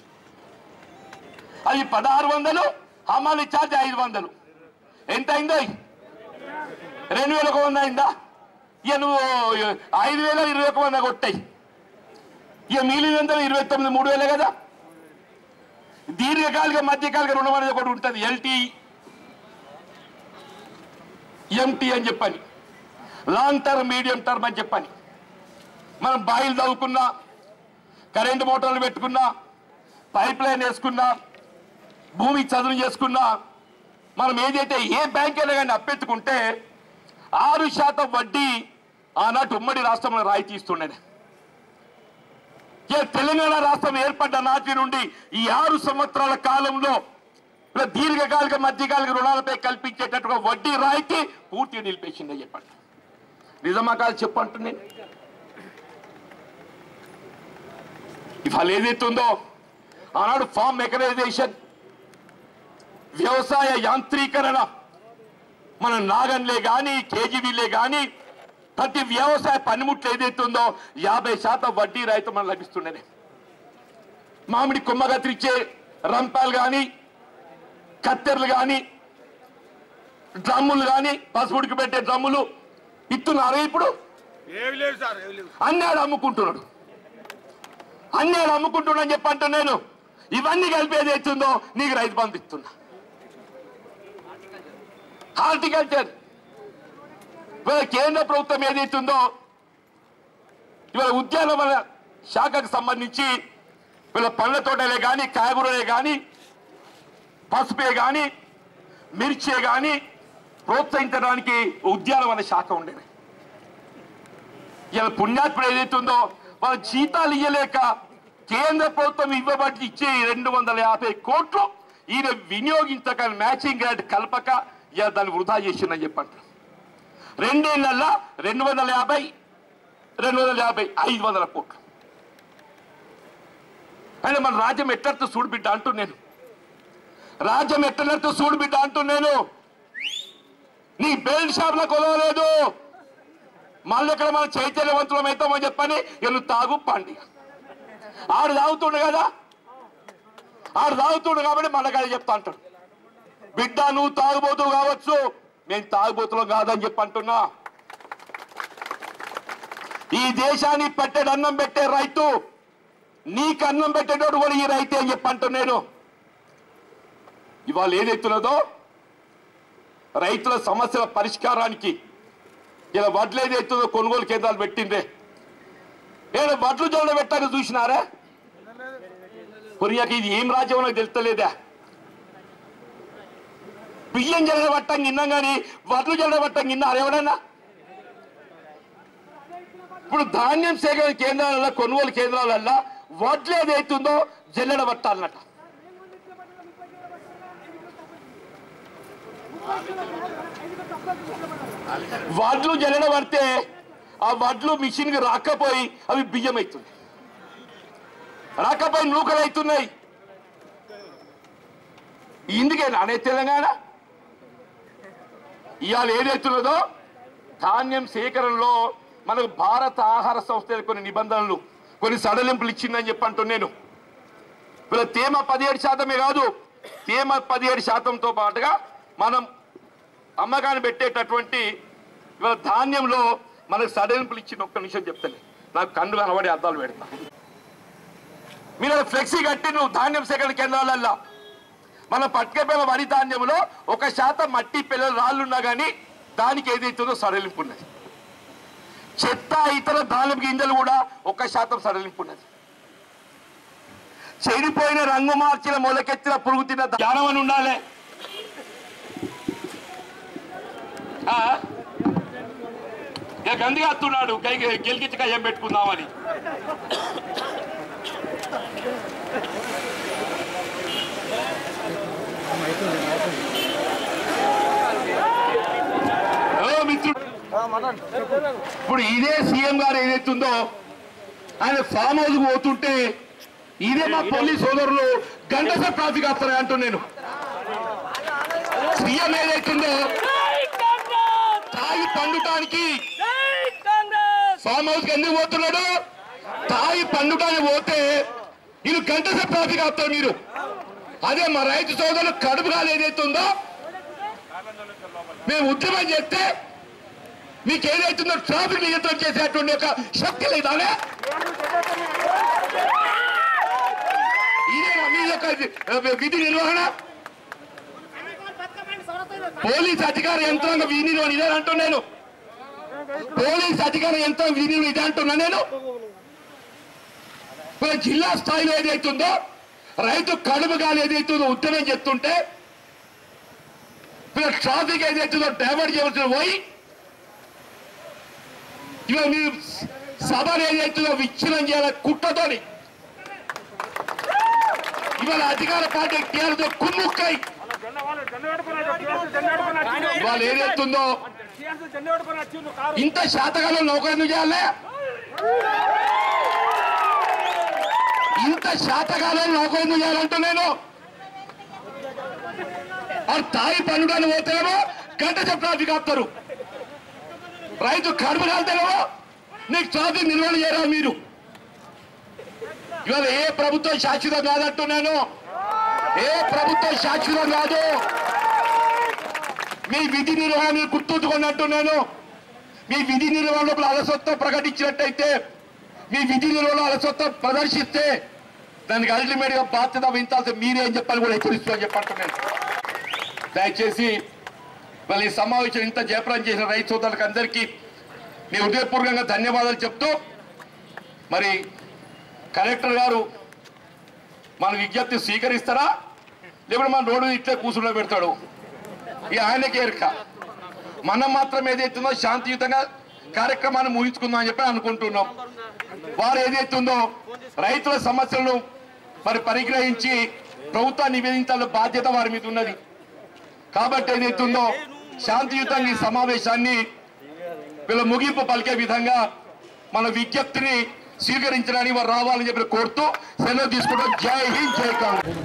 [SPEAKER 11] అది పదహారు వందలు, హమాలీ ఛార్జ్ ఐదు వందలు. ఎంత అయిందో? రెండు వేల ఒక వంద అయిందా? ఇక నువ్వు ఐదు వేల ఇరవై ఒక వంద కొట్టాయి, ఇక మిగిలినంత ఇరవై తొమ్మిది మూడు వేలే కదా. దీర్ఘకాలిక మధ్యకాలిక రుణం అనేది ఒకటి ఉంటుంది, ఎల్టీ ఎంటీ అని చెప్పని, లాంగ్ టర్మ్ మీడియం టర్మ్ అని చెప్పని. మనం బాయిలు తవ్వుకున్నా, కరెంటు మోటార్లు పెట్టుకున్నా, పైప్ లైన్ వేసుకున్నా, భూమి చదును చేసుకున్నా, మనం ఏదైతే ఏ బ్యాంక్ అయినా కానీ అప్పెత్తుకుంటే ఆరు శాతం వడ్డీ ఆనాటి ఉమ్మడి రాష్ట్రంలో రాయితీ ఇస్తుండేది. తెలంగాణ రాష్ట్రం ఏర్పడ్డ నాటి నుండి ఈ ఆరు సంవత్సరాల కాలంలో దీర్ఘకాలిక మధ్యకాలిక రుణాలపై కల్పించేటట్టుగా వడ్డీ రాయితీ పూర్తిగా నిలిపేసిందని చెప్పండి. నిజమా కాదు చెప్పండి. ఇవాళ ఏదైతుందో ఆనాడు ఫార్మ్ మెకనైజేషన్, వ్యవసాయ యాంత్రీకరణ, మన నాగన్లే కానీ కేజీబీలే కానీ ప్రతి వ్యవసాయ పనిముట్లు ఏదైతుందో యాభై శాతం వడ్డీ రైతు మనం లభిస్తుండేది. మామిడి కొమ్మ కత్తిరించే రంపాలు కానీ, కత్తెరలు కానీ, డ్రమ్ములు కానీ, పసుపుడికి పెట్టే డ్రమ్ములు ఇస్తున్నారు. ఇప్పుడు అన్నాడు అమ్ముకుంటున్నాడు. అన్నీ అమ్ముకుంటున్నా చెప్పి అంటున్నాను. ఇవన్నీ కలిపి ఏదైతుందో నీకు రైతు బంధు ఇస్తున్నా. హార్టికల్చర్ ఇవాళ కేంద్ర ప్రభుత్వం ఏదైతుందో ఇవాళ ఉద్యానవన శాఖకు సంబంధించి వీళ్ళ పండ్ల తోటలే కానీ కాయగూరలే కానీ పసుపే కానీ మిర్చే కానీ ప్రోత్సహించడానికి ఉద్యానవన శాఖ ఉండేది. ఇలా పుణ్యాత్ముడు ఏదైతుందో వాళ్ళ జీతాలు ఇయ్యలేక కేంద్ర ప్రభుత్వం ఇవ్వబట్టి ఇచ్చే రెండు వందల యాభై కోట్లు ఈయన వినియోగించక మ్యాచింగ్ గ్రాంట్ కలపక ఇలా దాన్ని వృధా చేసిందని చెప్పంటారు. రెండేళ్లలో రెండు వందల యాభై రెండు వందల యాభై ఐదు వందల కోట్లు అంటే మన రాజ్యం ఎట్లతో చూడు బిడ్డ అంటూ నేను రాజ్యం ఎట్లతో చూడు బిడ్డ అంటూ నేను నీ బెల్ట్ షాప్లో కొలవలేదు. మళ్ళీ ఇక్కడ మనం చైతన్యవంతులం అవుతామని చెప్పని నువ్వు తాగు పండి. ఆడు తాగుతుండు కదా ఆడు తాగుతుండు కాబట్టి మళ్ళీ కదా చెప్తా అంటాడు. బిడ్డ నువ్వు తాగుబోతు కావచ్చు, నేను తాగుబోతులం కాదని చెప్పి అంటున్నా. ఈ దేశాన్ని పెట్టే అన్నం పెట్టే రైతు నీకు అన్నం పెట్టేటోడు కూడా ఈ రైతే అని చెప్పి అంటున్నాను. ఇవాళ ఏదైతున్నదో రైతుల సమస్యల పరిష్కారానికి ఇలా వడ్లు ఏదైతుందో కొనుగోలు కేంద్రాలు పెట్టిందే. నేను వడ్లు జొన్న పెట్టాను చూసినారా? కొరియాకి ఇది ఏం రాజ్యం నాకు తెలుస్తలేదా? బియ్యం జల్ల పట్టం విన్నాం కానీ వడ్లు జల్ల పట్టం విన్నారు ఎవడన్నా? ఇప్పుడు ధాన్యం సేకరణ కేంద్రాలలో కొనుగోలు కేంద్రాలల్లో వడ్లు ఏదైతుందో జల్లెడ పట్టాలన్నట. వడ్లు జల్లెడ పడితే ఆ వడ్లు మిషన్కి రాకపోయి అవి బియ్యం అవుతుంది, రాకపోయి నూకలు అవుతున్నాయి. ఇందుకేనా అనే తెలంగాణ ఇవాళ ఏదైతున్నదో ధాన్యం సేకరణలో మనకు భారత ఆహార సంస్థ కొన్ని నిబంధనలు కొన్ని సడలింపులు ఇచ్చిందని చెప్పి అంటున్నాను. వీళ్ళ తేమ పదిహేడు శాతమే కాదు, తేమ పదిహేడు శాతంతో పాటుగా మనం అమ్మకాన్ని పెట్టేటటువంటి ఇవాళ ధాన్యంలో మనకు సడలింపులు ఇచ్చిన ఒక్క నిమిషం చెప్తాను, నాకు కన్ను కనబడి అర్థాలు పెడతా. మీరు ఫ్లెక్సీ కట్టి నువ్వు ధాన్యం సేకరణ కేంద్రాలల్లో మన పట్టుకపోయిన వరి ధాన్యంలో ఒక శాతం మట్టి పిల్లలు రాళ్ళున్నా కానీ దానికి ఏదైతుందో సడలింపు ఉన్నది. చెత్త ఇతర ధాన్యం గింజలు కూడా ఒక శాతం సడలింపు ఉన్నది. చెడిపోయిన రంగు మార్చిన మొలకెత్తిన పురుగు తిన్న జ్ఞానం అని ఉండాలి. గందిగా అత్తున్నాడు కై గెలిగించి కయ్యం పెట్టుకుందామని. మిత్రుడు ఇప్పుడు ఇదే సీఎం గారు ఏదైతుందో ఆయన ఫామ్ హౌస్ పోతుంటే ఇదే మా పోలీస్ సోదరులు గంట సేపు ట్రాఫిక్ వస్తారా అంటూ నేను. సీఎం ఏదైతుందో తాగి పండుటానికి ఫామ్ హౌస్ కి ఎందుకు పోతున్నాడు? తాగి పండుటానికి పోతే ఇది గంట సేపు ట్రాఫిక్ వస్తారు మీరు. అదే మా రైతు సోదరులు కడుపు కాలు ఏదైతుందో మేము ఉద్యమం చేస్తే మీకు ఏదైతుందో ట్రాఫిక్ నియంత్రణ చేసేటువంటి ఒక శక్తి లేదానే? ఇదేనా మీ యొక్క విధి నిర్వహణ? పోలీస్ అధికార యంత్రాంగం విధి నిర్వహణ ఇదే అంటున్నా నేను. పోలీస్ అధికార యంత్రాంగం విధి నిర్వహణ ఇదే అంటున్నా నేను. జిల్లా స్థాయిలో ఏదైతుందో రైతు కడుపు గాలి ఏదైతుందో ఉద్యమం చేస్తుంటే ట్రాఫిక్ ఏదైతుందో డైవర్ట్ చేయవలసిన పోయి ఇవాళ మీరు సభలు ఏదైతుందో విచ్ఛిన్నం చేయాల కుట్రతోని ఇవాళ అధికార పార్టీ టీఆర్తో కుమ్ముక్కై వాళ్ళు ఏదైతుందో ఇంత శాతకాలం నౌకర్యం చేయాలి. ఇంత శాతకాలం నౌకర్యం చేయాలంటూ నేను తాయి పనుడాన్ని పోతేనేమో గంట సేపు ట్రాఫిక్ ఆపుతారు. రైతు కడుపు కాలుతేనేమో నీకు ట్రాఫిక్ నిర్వహణ చేయరా మీరు. ఇవాళ ఏ ప్రభుత్వం శాశ్వతం కాదంటున్నాను, ఏ ప్రభుత్వం శాశ్వతం కాదు. మీ విధి నిర్వహణ గుర్తుంచుకుని అంటున్నాను. మీ విధి నిర్వహణ లోపల అలసత్వం ప్రకటించినట్టయితే మీ విధి నిర్వహణ అలసత్వం ప్రదర్శిస్తే దానికి అల్టిమేట్ గా బాధ్యత వహించాల్సి మీరే అని చెప్పని కూడా హెచ్చరిస్తూ చెప్పంటున్నాను. దయచేసి వాళ్ళ ఈ సమావేశం ఇంత జయప్రదం చేసిన రైతు సోదరులకు అందరికీ నేను హృదయపూర్వకంగా ధన్యవాదాలు చెప్తూ, మరి కలెక్టర్ గారు మన విజ్ఞప్తి స్వీకరిస్తారా లేకపోతే మన రోడ్డు ఇట్లే కూర్చుండో పెడతాడు, ఈ ఆయనకే ఎరుక. మనం మాత్రం ఏదైతుందో శాంతియుతంగా కార్యక్రమాన్ని ముగించుకుందాం అని చెప్పి అనుకుంటున్నాం. వారు ఏదైతుందో రైతుల సమస్యలను మరి పరిగ్రహించి ప్రభుత్వాన్ని నివేదించాల్సిన బాధ్యత వారి మీద ఉన్నది. కాబట్టి ఏదైతుందో శాంతియుతంగా ఈ సమావేశాన్ని వీళ్ళ ముగింపు పలికే విధంగా మన విజ్ఞప్తిని స్వీకరించడానికి వారు రావాలని చెప్పి కోరుతూ సెలవు తీసుకుంటాం. జై హింద్, జై Congress.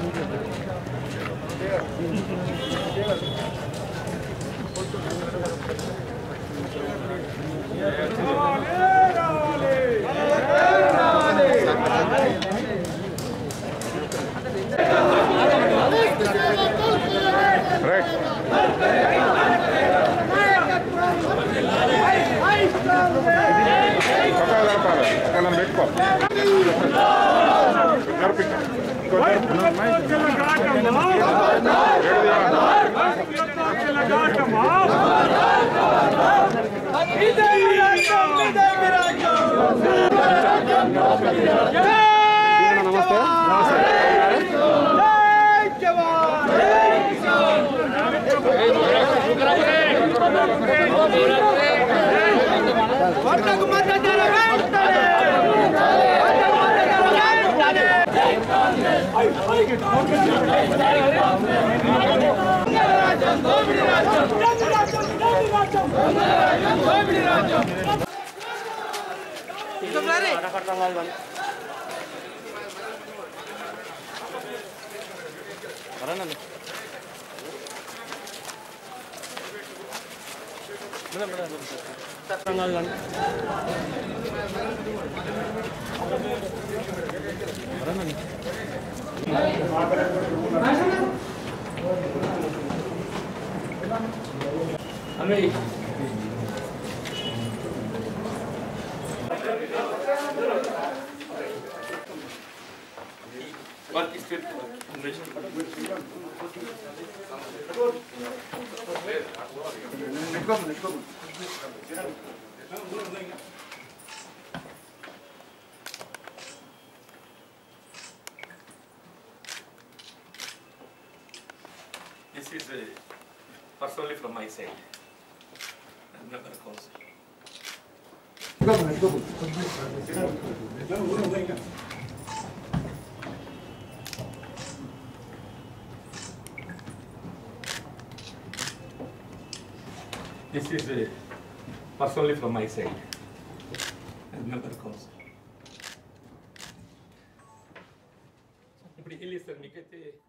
[SPEAKER 12] This is uh, personally from my side. Member council. This is uh, personally from my side. Member council. ఇప్పుడు వెళ్ళి సార్ మీకైతే